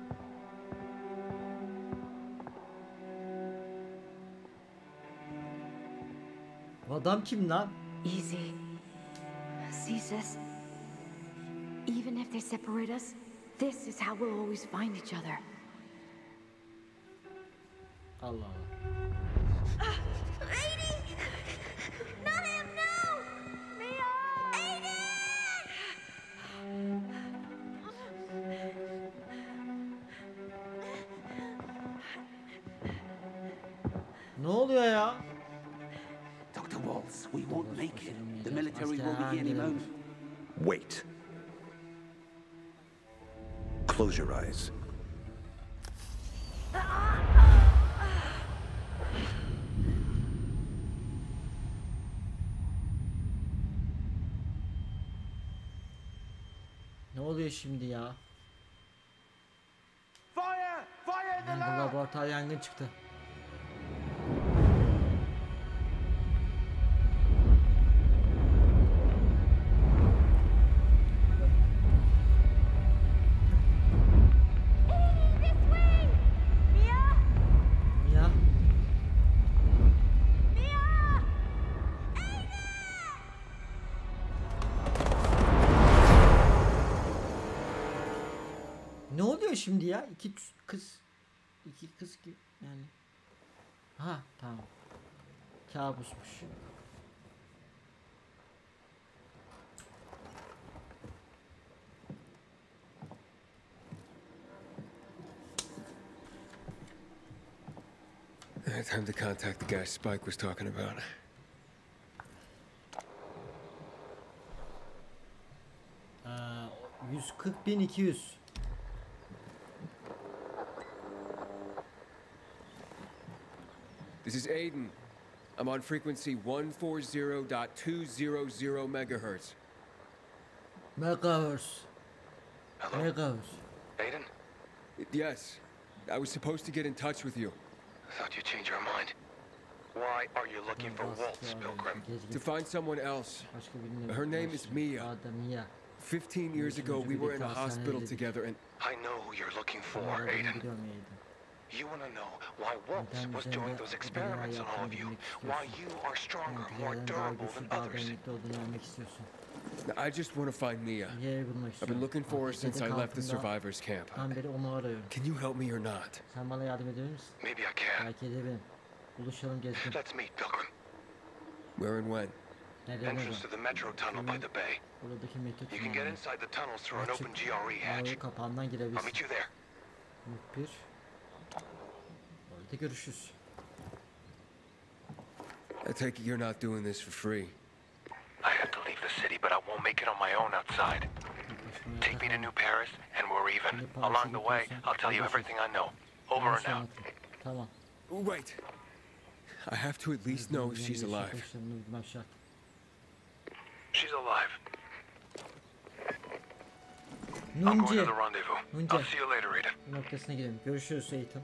Bu adam kim lan? Easy. See, sis? Even if they separate us, this is how we'll always find each other. Allah Allah. Lady! Not him, no! Mia! Aiden! Ne Ne oluyor ya? Dr. Waltz, we won't make it. The military will be here any moment. Wait. Close your eyes. Ne oluyor şimdi ya? Fire! Fire in the Yani bu laboratuvar yangın çıktı. This way! Mia! Ya Mia! ne oluyor şimdi ya? İki kız ki yani. Ha tamam. Kabusmuş. Time to contact the guy Spike was talking about. Aa, 140.200. This is Aiden. I'm on frequency 140.200 megahertz. Megahertz. Hello? Megahertz. Aiden? Yes, I was supposed to get in touch with you. Thought you'd change your mind. Why are you looking for Waltz, Pilgrim? To find someone else. Başka birini Her name is Mia. Adı Mia. 15 years ago, we were in a hospital together and... I know who you're looking for, Biliyorum Aiden. Aiden. You want to know why Waltz was doing those experiments on all of you. Why you are stronger, more durable than others. I just want to find Mia. Yeri bulmak I've been istiyorum. looking for her since I left the survivors camp. Ben beri onu arıyorum. Can you help me or not? Sen bana yardım eder misin? Maybe I can. Belki edebilirim. Buluşalım gezgin. Let's meet, Pilgrim. Where and when? Nereye Entrance to the metro tunnel by the bay. Buradaki metro You can get inside the tunnels through an open GRE hatch. kapağından I'll girebilirsin. meet you there. Bir. Orada görüşürüz. I take it you're not doing this for free. I have to leave the city, but I won't make it on my own outside. Take me to New Paris, and we're even. Along the way, I'll tell you everything I know. Over and out. Tamam. Wait. I have to at least know if she's alive. She's alive. I'm going to Nunci the rendezvous. Nunci. I'll see you later, Aiden. noktasına gidelim. Görüşürüz Ethan.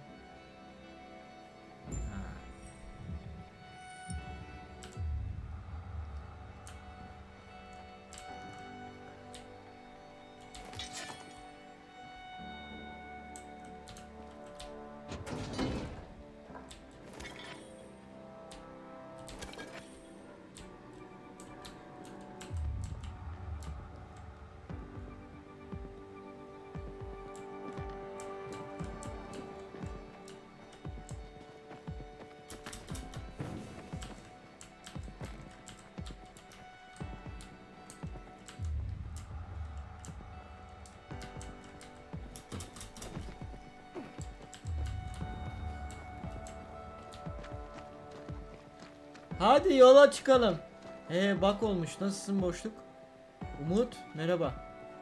Hadi yola çıkalım. Bak olmuş. Nasılsın boşluk? Umut merhaba.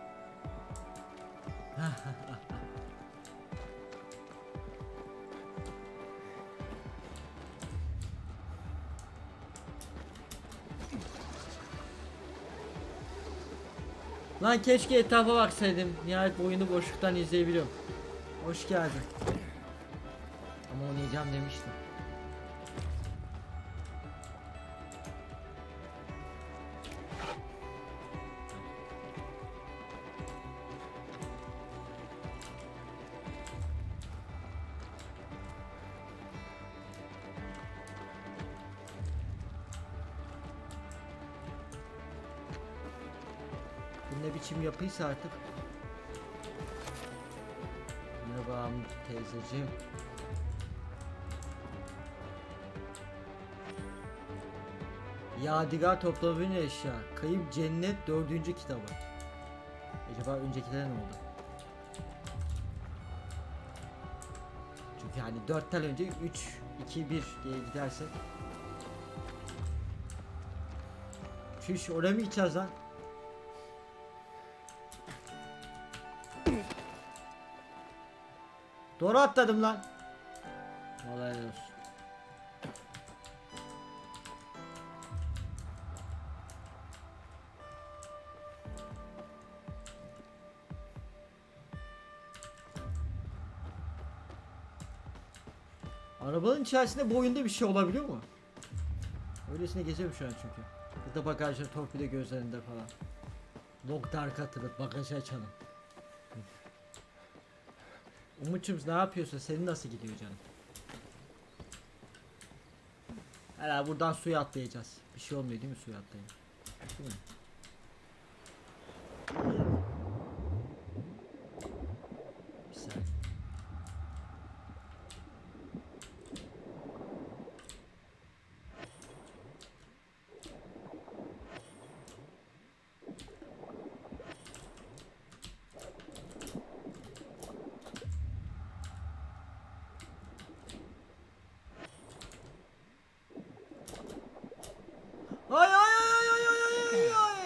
Lan keşke etrafa baksaydım. Nihayet bu oyunu boşluktan izleyebiliyorum. Hoş geldin. Ama oynayacağım demiştim. Ne biçim yapıysa artık. Merhaba teyzeciğim. Yadigar toplanabilen eşya. Kayıp Cennet 4. kitabı. Acaba öncekilere ne oldu? Çünkü hani 4 tane önce 3, 2, 1 diye gidersek. Şuş oraya mı gideceğiz lan? Doğru atladım lan. Vallahi helal olsun. Arabanın içerisinde bu oyunda bir şey olabiliyor mu? Öylesine geziyorum şu an çünkü. Ya da bagajda, torpido gözlerinde falan. Lock dark atılıp bagajı açalım. Umut'cum ne yapıyorsun? Senin nasıl gidiyor canım? Herhalde buradan suya atlayacağız. Bir şey olmuyor değil mi suya atlayınca? Değil mi? Bir saniye. Ay ay ay ay ay ay ay ay.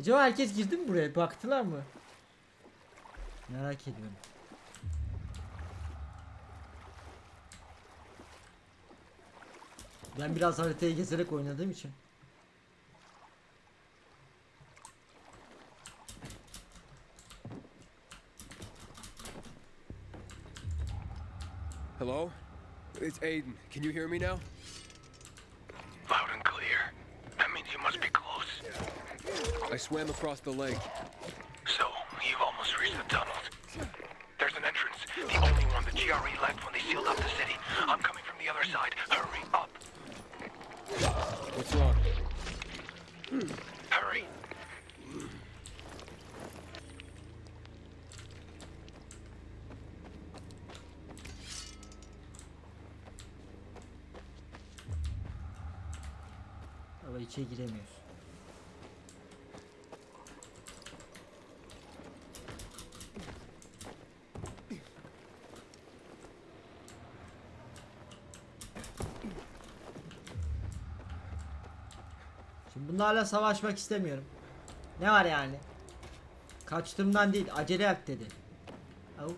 Acaba herkes girdi mi buraya? Baktılar mı? Merak ediyorum. Ben biraz haritayı gezerek oynadığım için. Hello? It's Aiden. Can you hear me now? Loud and clear. That means you must be close. I swam across the lake. So, you've almost reached the tunnels. There's an entrance, the only one the GRE left when they sealed up the city. I'm coming from the other side. Hurry up. What's wrong? Hurry. Ama içeri giremiyoruz. Şimdi bunlarla savaşmak istemiyorum. Ne var yani? Kaçtığımdan değil, acele et dedi. Au.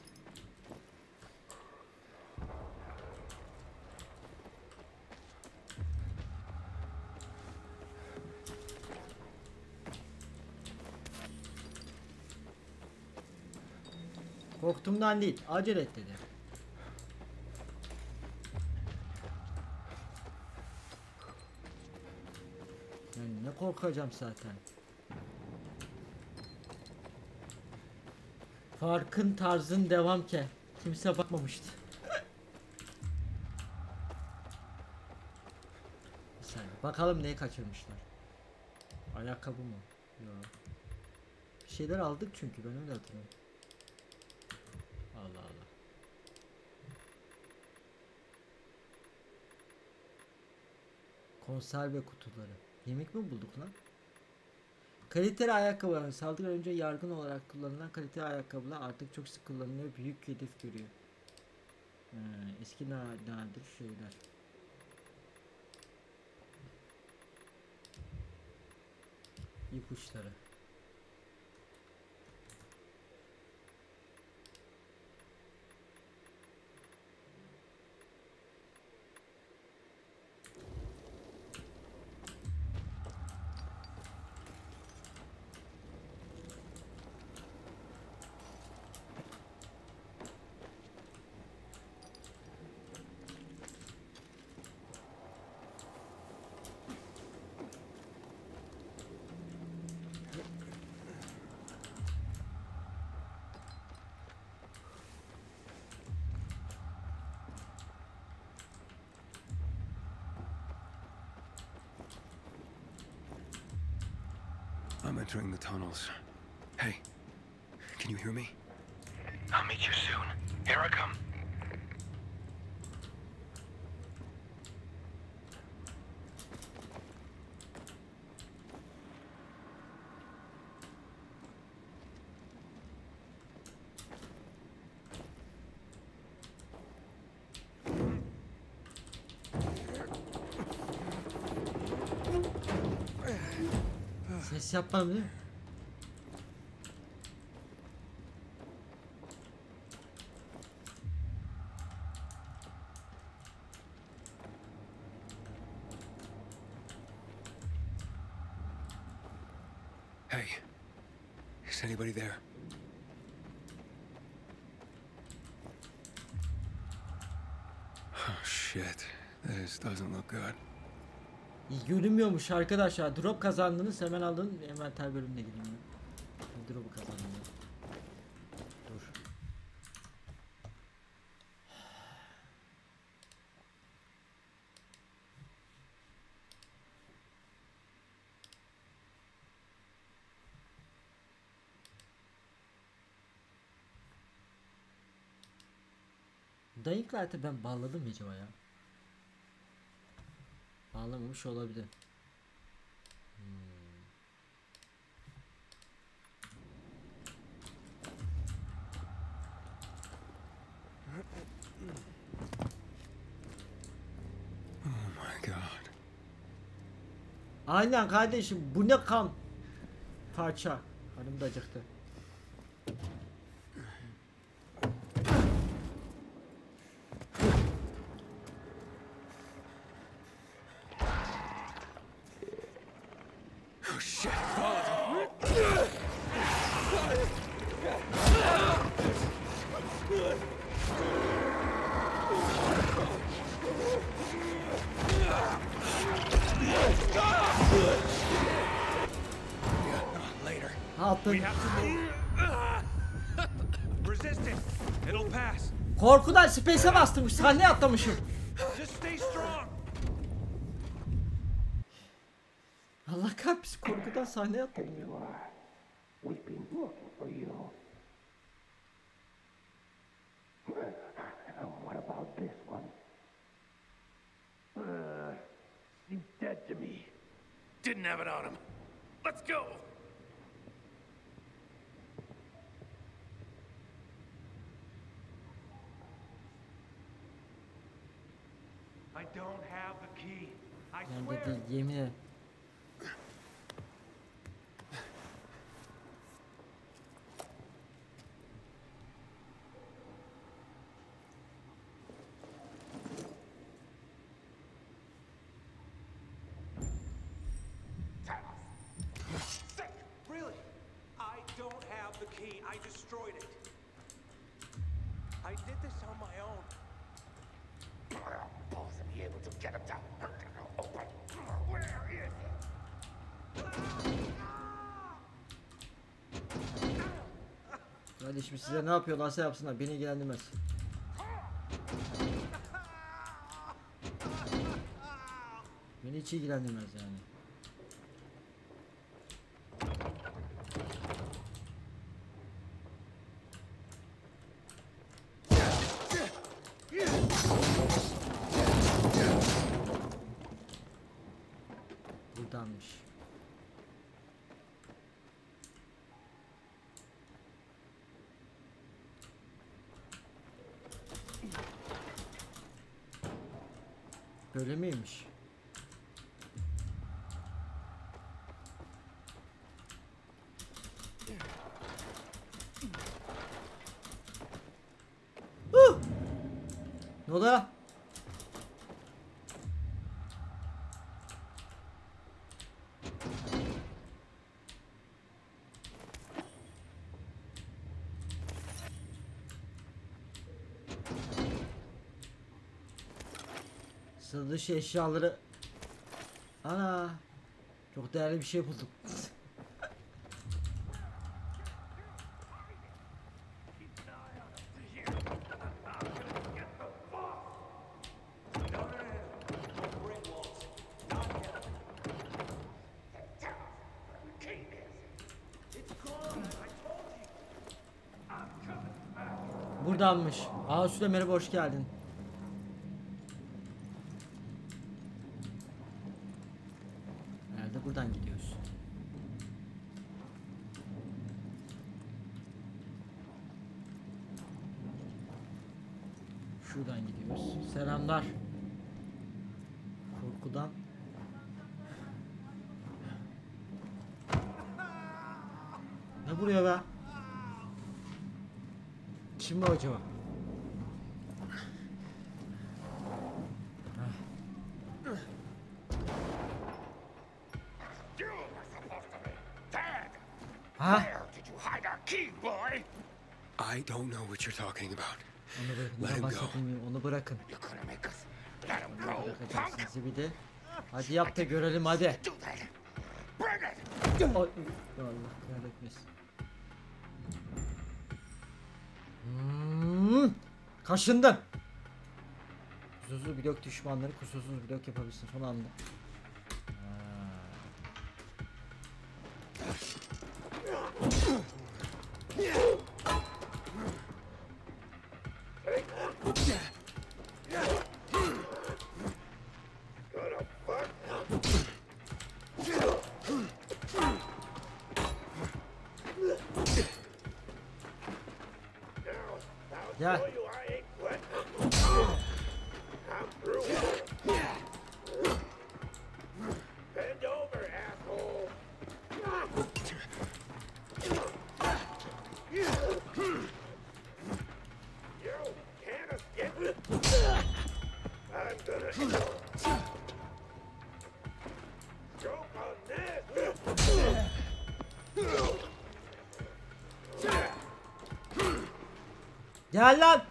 Korktuğumdan değil, acele et dedi. Yani ne korkacağım zaten. Farkın tarzın devam ki. Kimse bakmamıştı. Bir saniye. Bakalım neyi kaçırmışlar. Ayakkabı mı? Yok. Bir şeyler aldık çünkü ben öyle hatırlıyorum. Allah Allah. Konserve kutuları. Yemek mi bulduk lan? Kaliteli ayakkabılar. Saldırıdan önce yargın olarak kullanılan kaliteli ayakkabılar artık çok sık kullanılıyor. Büyük hedef görüyor. Eski nadir şeyler. İpuçları. I'm entering the tunnels. Hey, can you hear me? I'll meet you soon. Here I come. Ses yapmam değil mi? Hey, is anybody there? Oh shit, this doesn't look good. İyi görünmüyormuş arkadaşlar. Drop kazandınız, hemen alın. Envanter bölümüne gideyim ben. Drop'u kazandım. Dur. Dying Light'ı ben bağladım mı acaba ya? Bağlamamış olabilir. Oh my god. Aynen kardeşim, bu ne kan? parça. Hanım da acıktı. Oh shit! Later. Attın. Resist it. It'll pass. Korkudan space'e bastım. Sahneye atlamışım. Just stay strong. Allah kahretsin, korkudan sahneye atladım ya. We've been looking for you. What about this one? He's dead to me. Didn't have it on him. Let's go. I don't have the key. I Yani swear. dedi, yemin ederim. Really? I don't have the key. I destroyed it. I did this on my own. Balls to be able to get him down. Open. Where is he? Kardeşim size ne yapıyorlarsa yapsınlar, beni ilgilendirmez. Beni hiç ilgilendirmez yani. Buradanmış. Böyle miymiş? Ne oldu? Sıra dışı eşyaları. Ana, çok değerli bir şey buldum. Buradanmış. Süle merhaba, hoş geldin. Nerede? Buradan gidiyoruz. Şuradan gidiyoruz. Selamlar. Korkudan. Ne vuruyor be? Kim bu acaba? Ha? Where did you hide our key, boy? I don't know what you're talking about. Onu bırakın. Let Ben him go. bahsetmeyeyim. Onu bırakın. You're gonna make us let him go, Bırakacağım punk. sizi bir de. Hadi yap da görelim hadi. Do that. Bring it. Ay, Allah kahretmesin. Kaşındın. Kusursuz blok düşmanları kusursuz blok yapabilirsin son anda. Gel. Gel lan.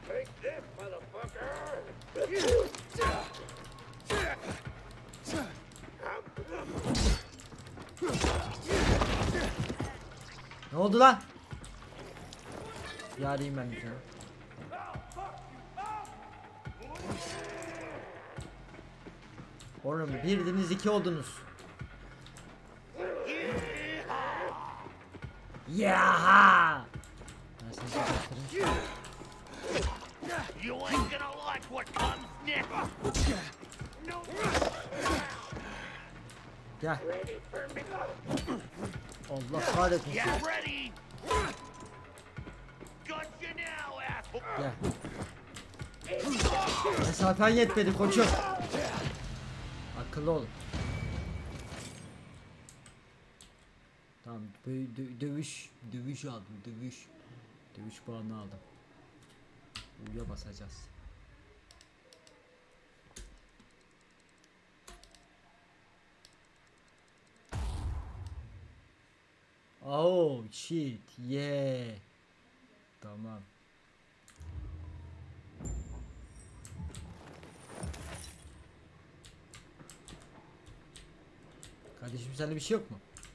Ne oldu lan? Yarayım ben bir tane. Oğlum birdiniz iki oldunuz. Yaha! Ben seni göstereyim. You ain't gonna like what comes next. Gel. Allah kahretsin. Get ready. Got you now, asshole. Gel. Mesafen yetmedi koçum. Akıllı ol. Tamam, dövüş aldım, dövüş puanı aldım. U'ya basacağız. Oh shit, yeah. Tamam. Kardeşim sende bir şey yok mu?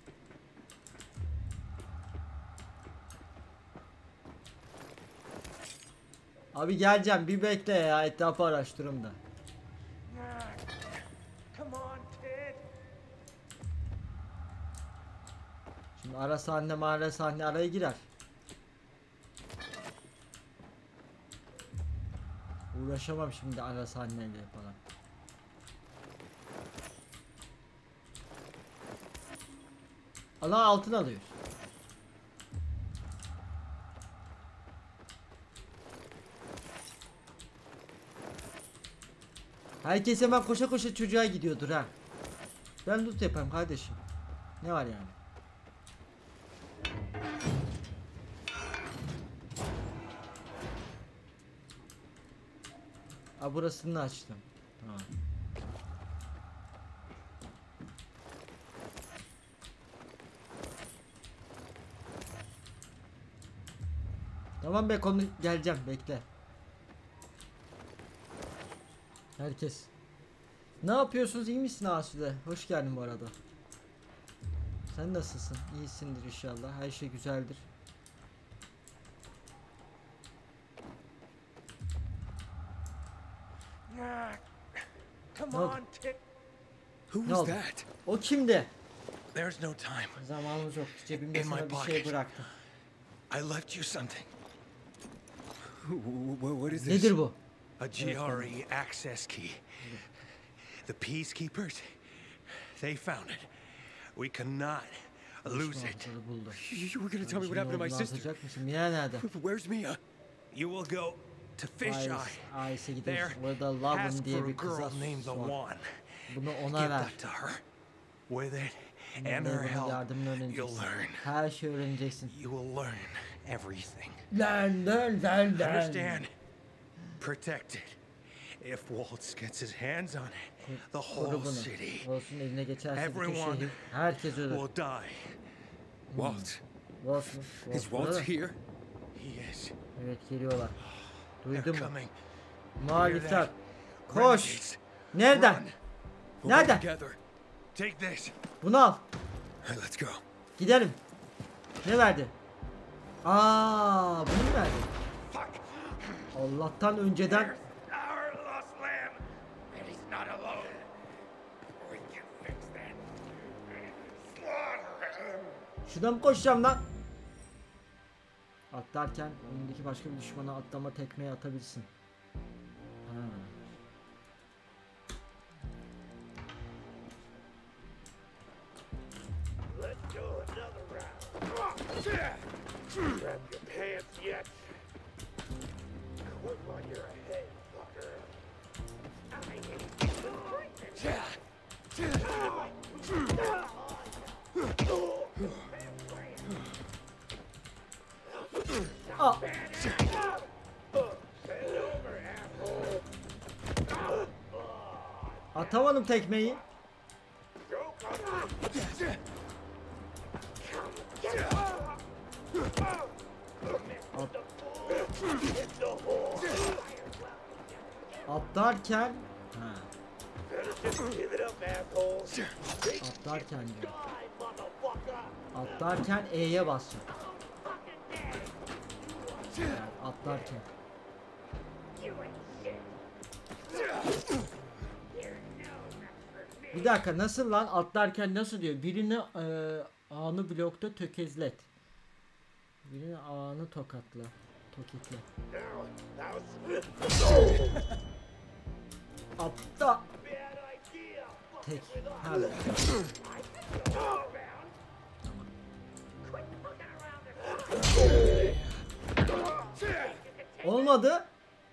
Abi geleceğim, bir bekle ya, etrafı araştırırım da. Come on, Ted. Şimdi ara sahne araya girer. Uğraşamam şimdi ara sahneyle falan. Alan altın alıyoruz. Herkes hemen koşa koşa çocuğa gidiyordur ha. Ben loot yapayım kardeşim. Ne var yani? Aa, burasını açtım. Tamam. Tamam be, konu geleceğim, bekle. Herkes. Ne yapıyorsunuz? İyi misin Asude? Hoş geldin bu arada. Sen nasılsın? İyisindir inşallah. Her şey güzeldir. Come on, Ted. Who Ne was oldu? that? O kimdi? There's no time. Zamanımız yok. Cebimde In my sana bir şey pocket. bıraktım. I left you something. What is this? Nedir bu? A GRE access key. The Peacekeepers, they found it. We cannot lose it. Anahtarı buldu. You were gonna tell me what happened to my Olduğunu sister. anlatacak mısın? Mia nerede? Where's Mia? You will go to Fisheye. Ailese gidiyoruz. There, Burada ask Lavin for diye a bir kıza girl named the sor. One. Bunu Give ona ver. that to her. With it and Bunun her help, yardımını you'll öğreneceksin. learn. Her şeyi öğreneceksin. You will learn everything. Learn. Understand? Protect it. If Waltz gets his hands on it, the Koru whole bunu. city Wolf'un eline geçerse bütün Everyone şehir, herkes ölür. will die. Walt. Wolf mu? Is Wolf Walt burada. here? He is. Evet, geliyorlar. They're Duydun mu? coming. Muhalifler. Koş. Renegades. Nereden? Run. We'll Nereden? go together. Take this. Bunu al. All right, let's go. Gidelim. Ne verdi? Aa, bunu mu verdi? Fuck. Allah'tan önceden Our lost lamb. And he's not alone. We can fix that. Slaughter him. şuradan mı koşacağım lan? Atlarken önündeki başka bir düşmana atlama tekmeyi atabilirsin. Ha. Let's go another round. Grab your pants yet. Quit while you're ahead, fucker. Aa. Atamadım tekmeyi. Atlarken ha. Give it up, assholes. Atlarken diyor. Atlarken E'ye basacak. Yani atlarken. Bir dakika, nasıl lan? Atlarken nasıl diyor? Birini ağını blokta tökezlet. Birini ağını tokatla. Tokitle. Apta. Tek. Ha. Olmadı.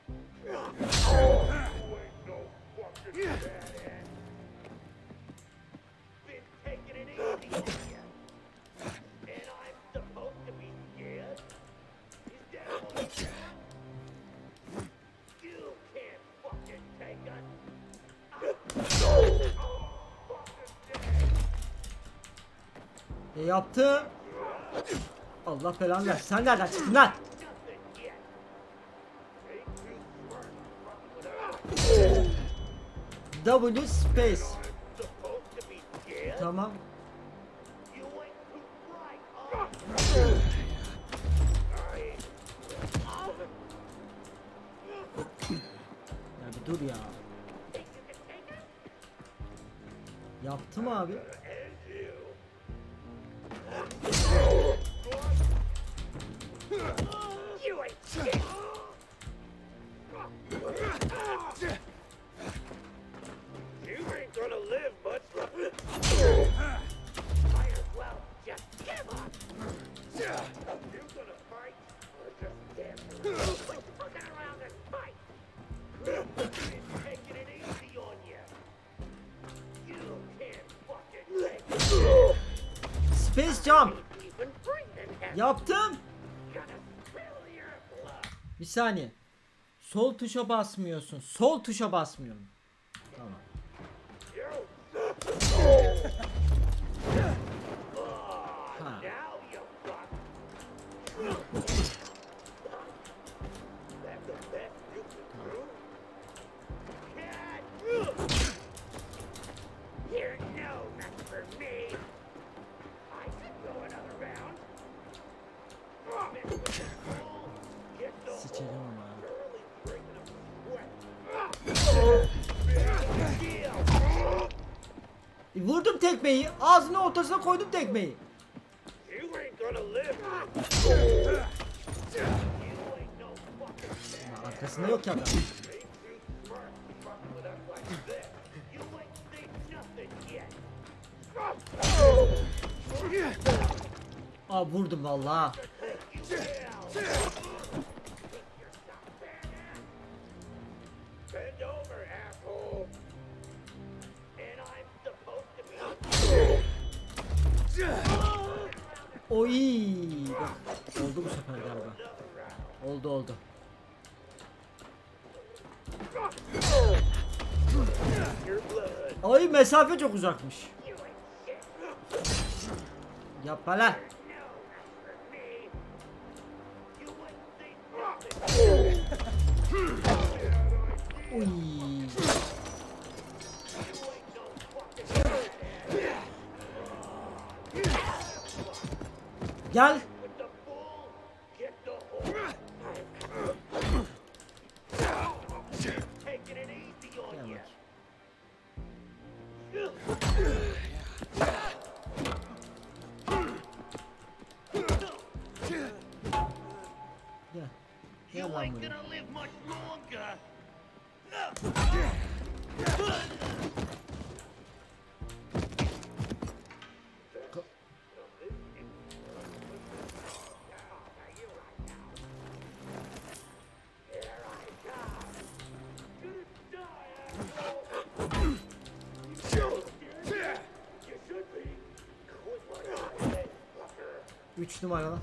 Yaptım. Allah belanı versin. Sen nereden çıktın lan? W space. Tamam. Ya bir dur ya. Yaptım abi. Space jump. Yaptım. Bir saniye. Sol tuşa basmıyorsun. Sol tuşa basmıyorum. Tamam. Ha. Sıçacağım ama. Vurdum tekmeyi. Ağzının ortasına koydum tekmeyi. Arkasında yok ya adam. Aa, vurdum vallahi. Oy, bak, oldu bu sefer galiba. Oldu. Ay, mesafe çok uzakmış. Yapma lan. Uy. Gel. Gel lan buraya. Üç numara.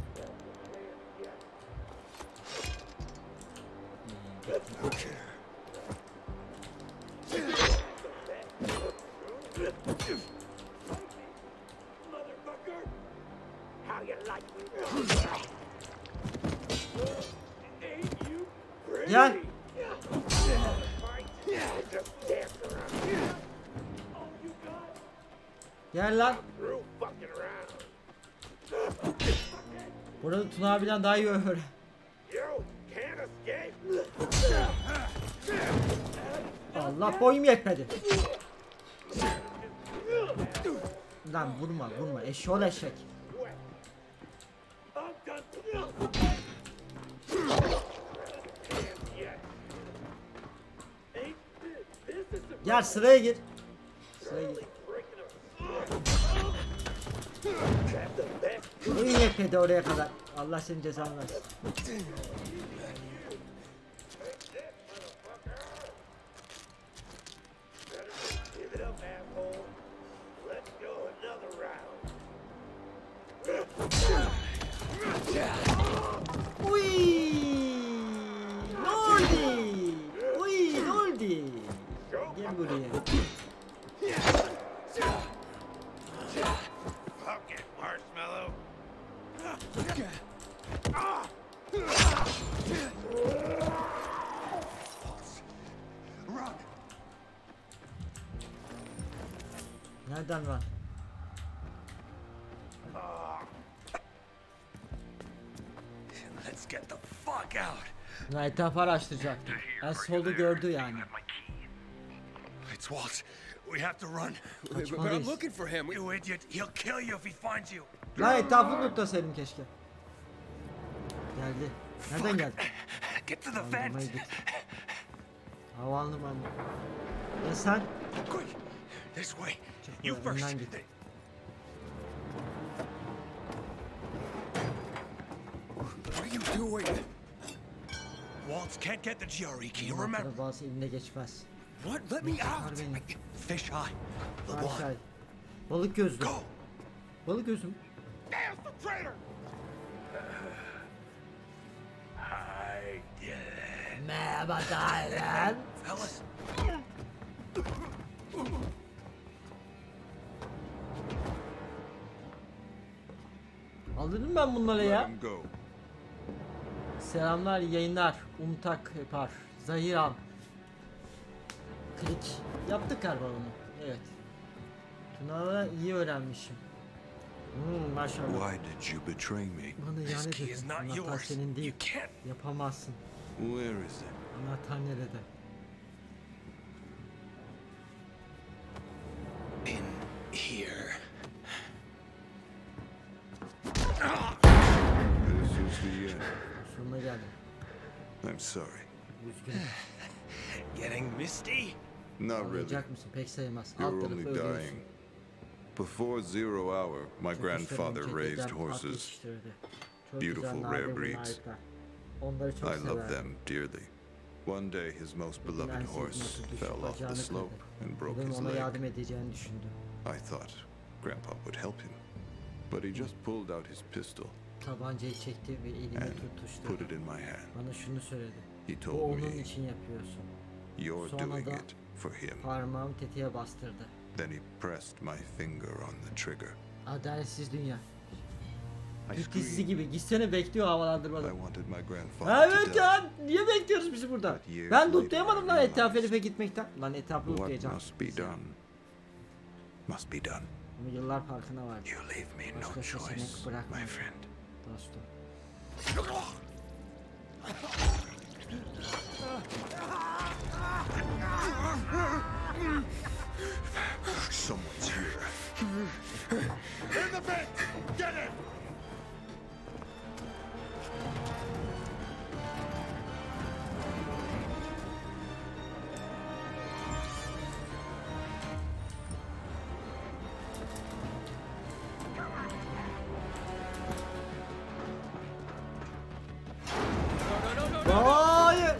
Gel. Gel lan. Burada Tuna abiden daha iyi öğren. Allah boyum yetmedi. Lan vurma eşşoğlu eşek. Gel sıraya gir. Sıraya gir. Boyun yetmedi oraya kadar. Allah senin cezanı versin. Uy! Ne oldu? Uy, ne oldu? Gel buraya. Fuck it, Marshmallow. Run. Nereden var? Let's get the fuck out. Buna etrafı araştıracaktım. Ben solda gördü yani. It's Walt. We have to run. But I'm looking for him. You idiot. He'll kill you if he finds you. Lan etrafını tutlasaydım keşke. Geldi. Nereden geldi? Get to the Anlamaya vent. git. Havanlı mı? Ya sen? Quick. This way. Çık You önümden first. git. What are you doing? Waltz can't get the GRE key, remember? Anahtarı bazı eline geçmez. What? Let me Çıkar out. beni. Fish eye. The Aşağı. one. Balık gözlü. Go. Balık gözüm. There's the traitor. I did it. Merhaba Taylan. Fellas. Alırım ben bunları ya. Go. Selamlar, yayınlar. Umtak yapar. Zahiran. Klik. Yaptık galiba onu. Evet. Tuna'da iyi öğrenmişim. Maşallah. Why did you betray me? Bana This ihanet key is ettin. not Anahtar yours. senin değil. You can't. Yapamazsın. Where is it? Anahtar nerede? In here. This is the end. Sonuna geldim. I'm sorry. Üzgünüm. Getting misty? Not really. Ağlayacak mısın? Pek sayılmaz. Alt You're tarafı only ölüyorsun. dying. Before 0 hour, my grandfather Çekişlerini raised çekirden at horses. yetiştirdi. Çok Beautiful güzel, rare nadir breeds. layıklar. Onları çok I love severdim. them dearly. One day, his most Ben beloved sevdiğim horse nasıl düşüp fell off the bacağını slope kırdı. and broke Babam his ona leg. yardım edeceğini düşündü. I thought Grandpa would help him, but he just pulled out his pistol Tabancayı çekti ve elimi and tutuştu. put it in my hand. Bana şunu söyledi. He Bu told onun me, için yapıyorsun. "You're Sonra doing da it for him." parmağım tetiğe bastırdı. Then he pressed my finger on the trigger. Adaletsiz dünya. I Türk dizisi screamed. gibi. Gitsene bekliyor I havalandırmada. wanted my grandfather to Evet die. ya. Niye bekliyoruz bizi burada? But years Ben later, lootlayamadım lan I etrafı realized herife gitmekten. Lan etrafı What lootlayacağım. must be done must be done. Ama yıllar farkına vardı. You leave me no Başka seçenek choice, bırakmadım. my friend. Dostum. Someone's here. In the vent! Get it! Hayır.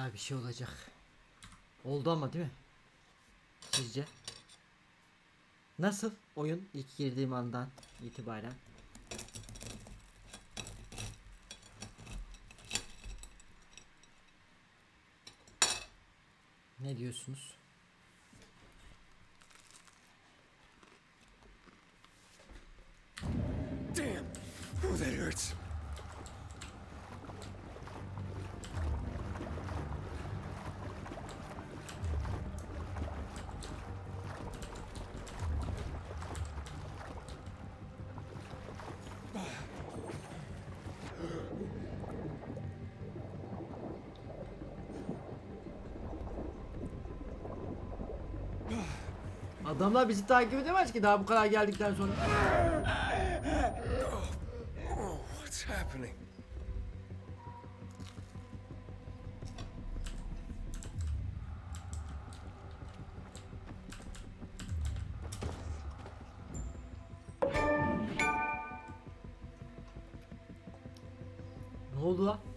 İlla bir şey olacak. Oldu ama değil mi? Sizce? Nasıl oyun ilk girdiğim andan itibaren? Ne diyorsunuz? Damn! Oh, that hurts. Adamlar bizi takip edemez ki daha bu kadar geldikten sonra. Oh, what's happening? Ne oldu lan?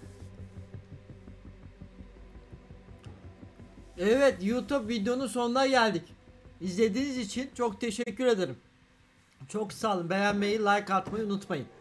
Evet, YouTube videonun sonuna geldik. İzlediğiniz için çok teşekkür ederim. Çok sağ olun. Beğenmeyi, like atmayı unutmayın.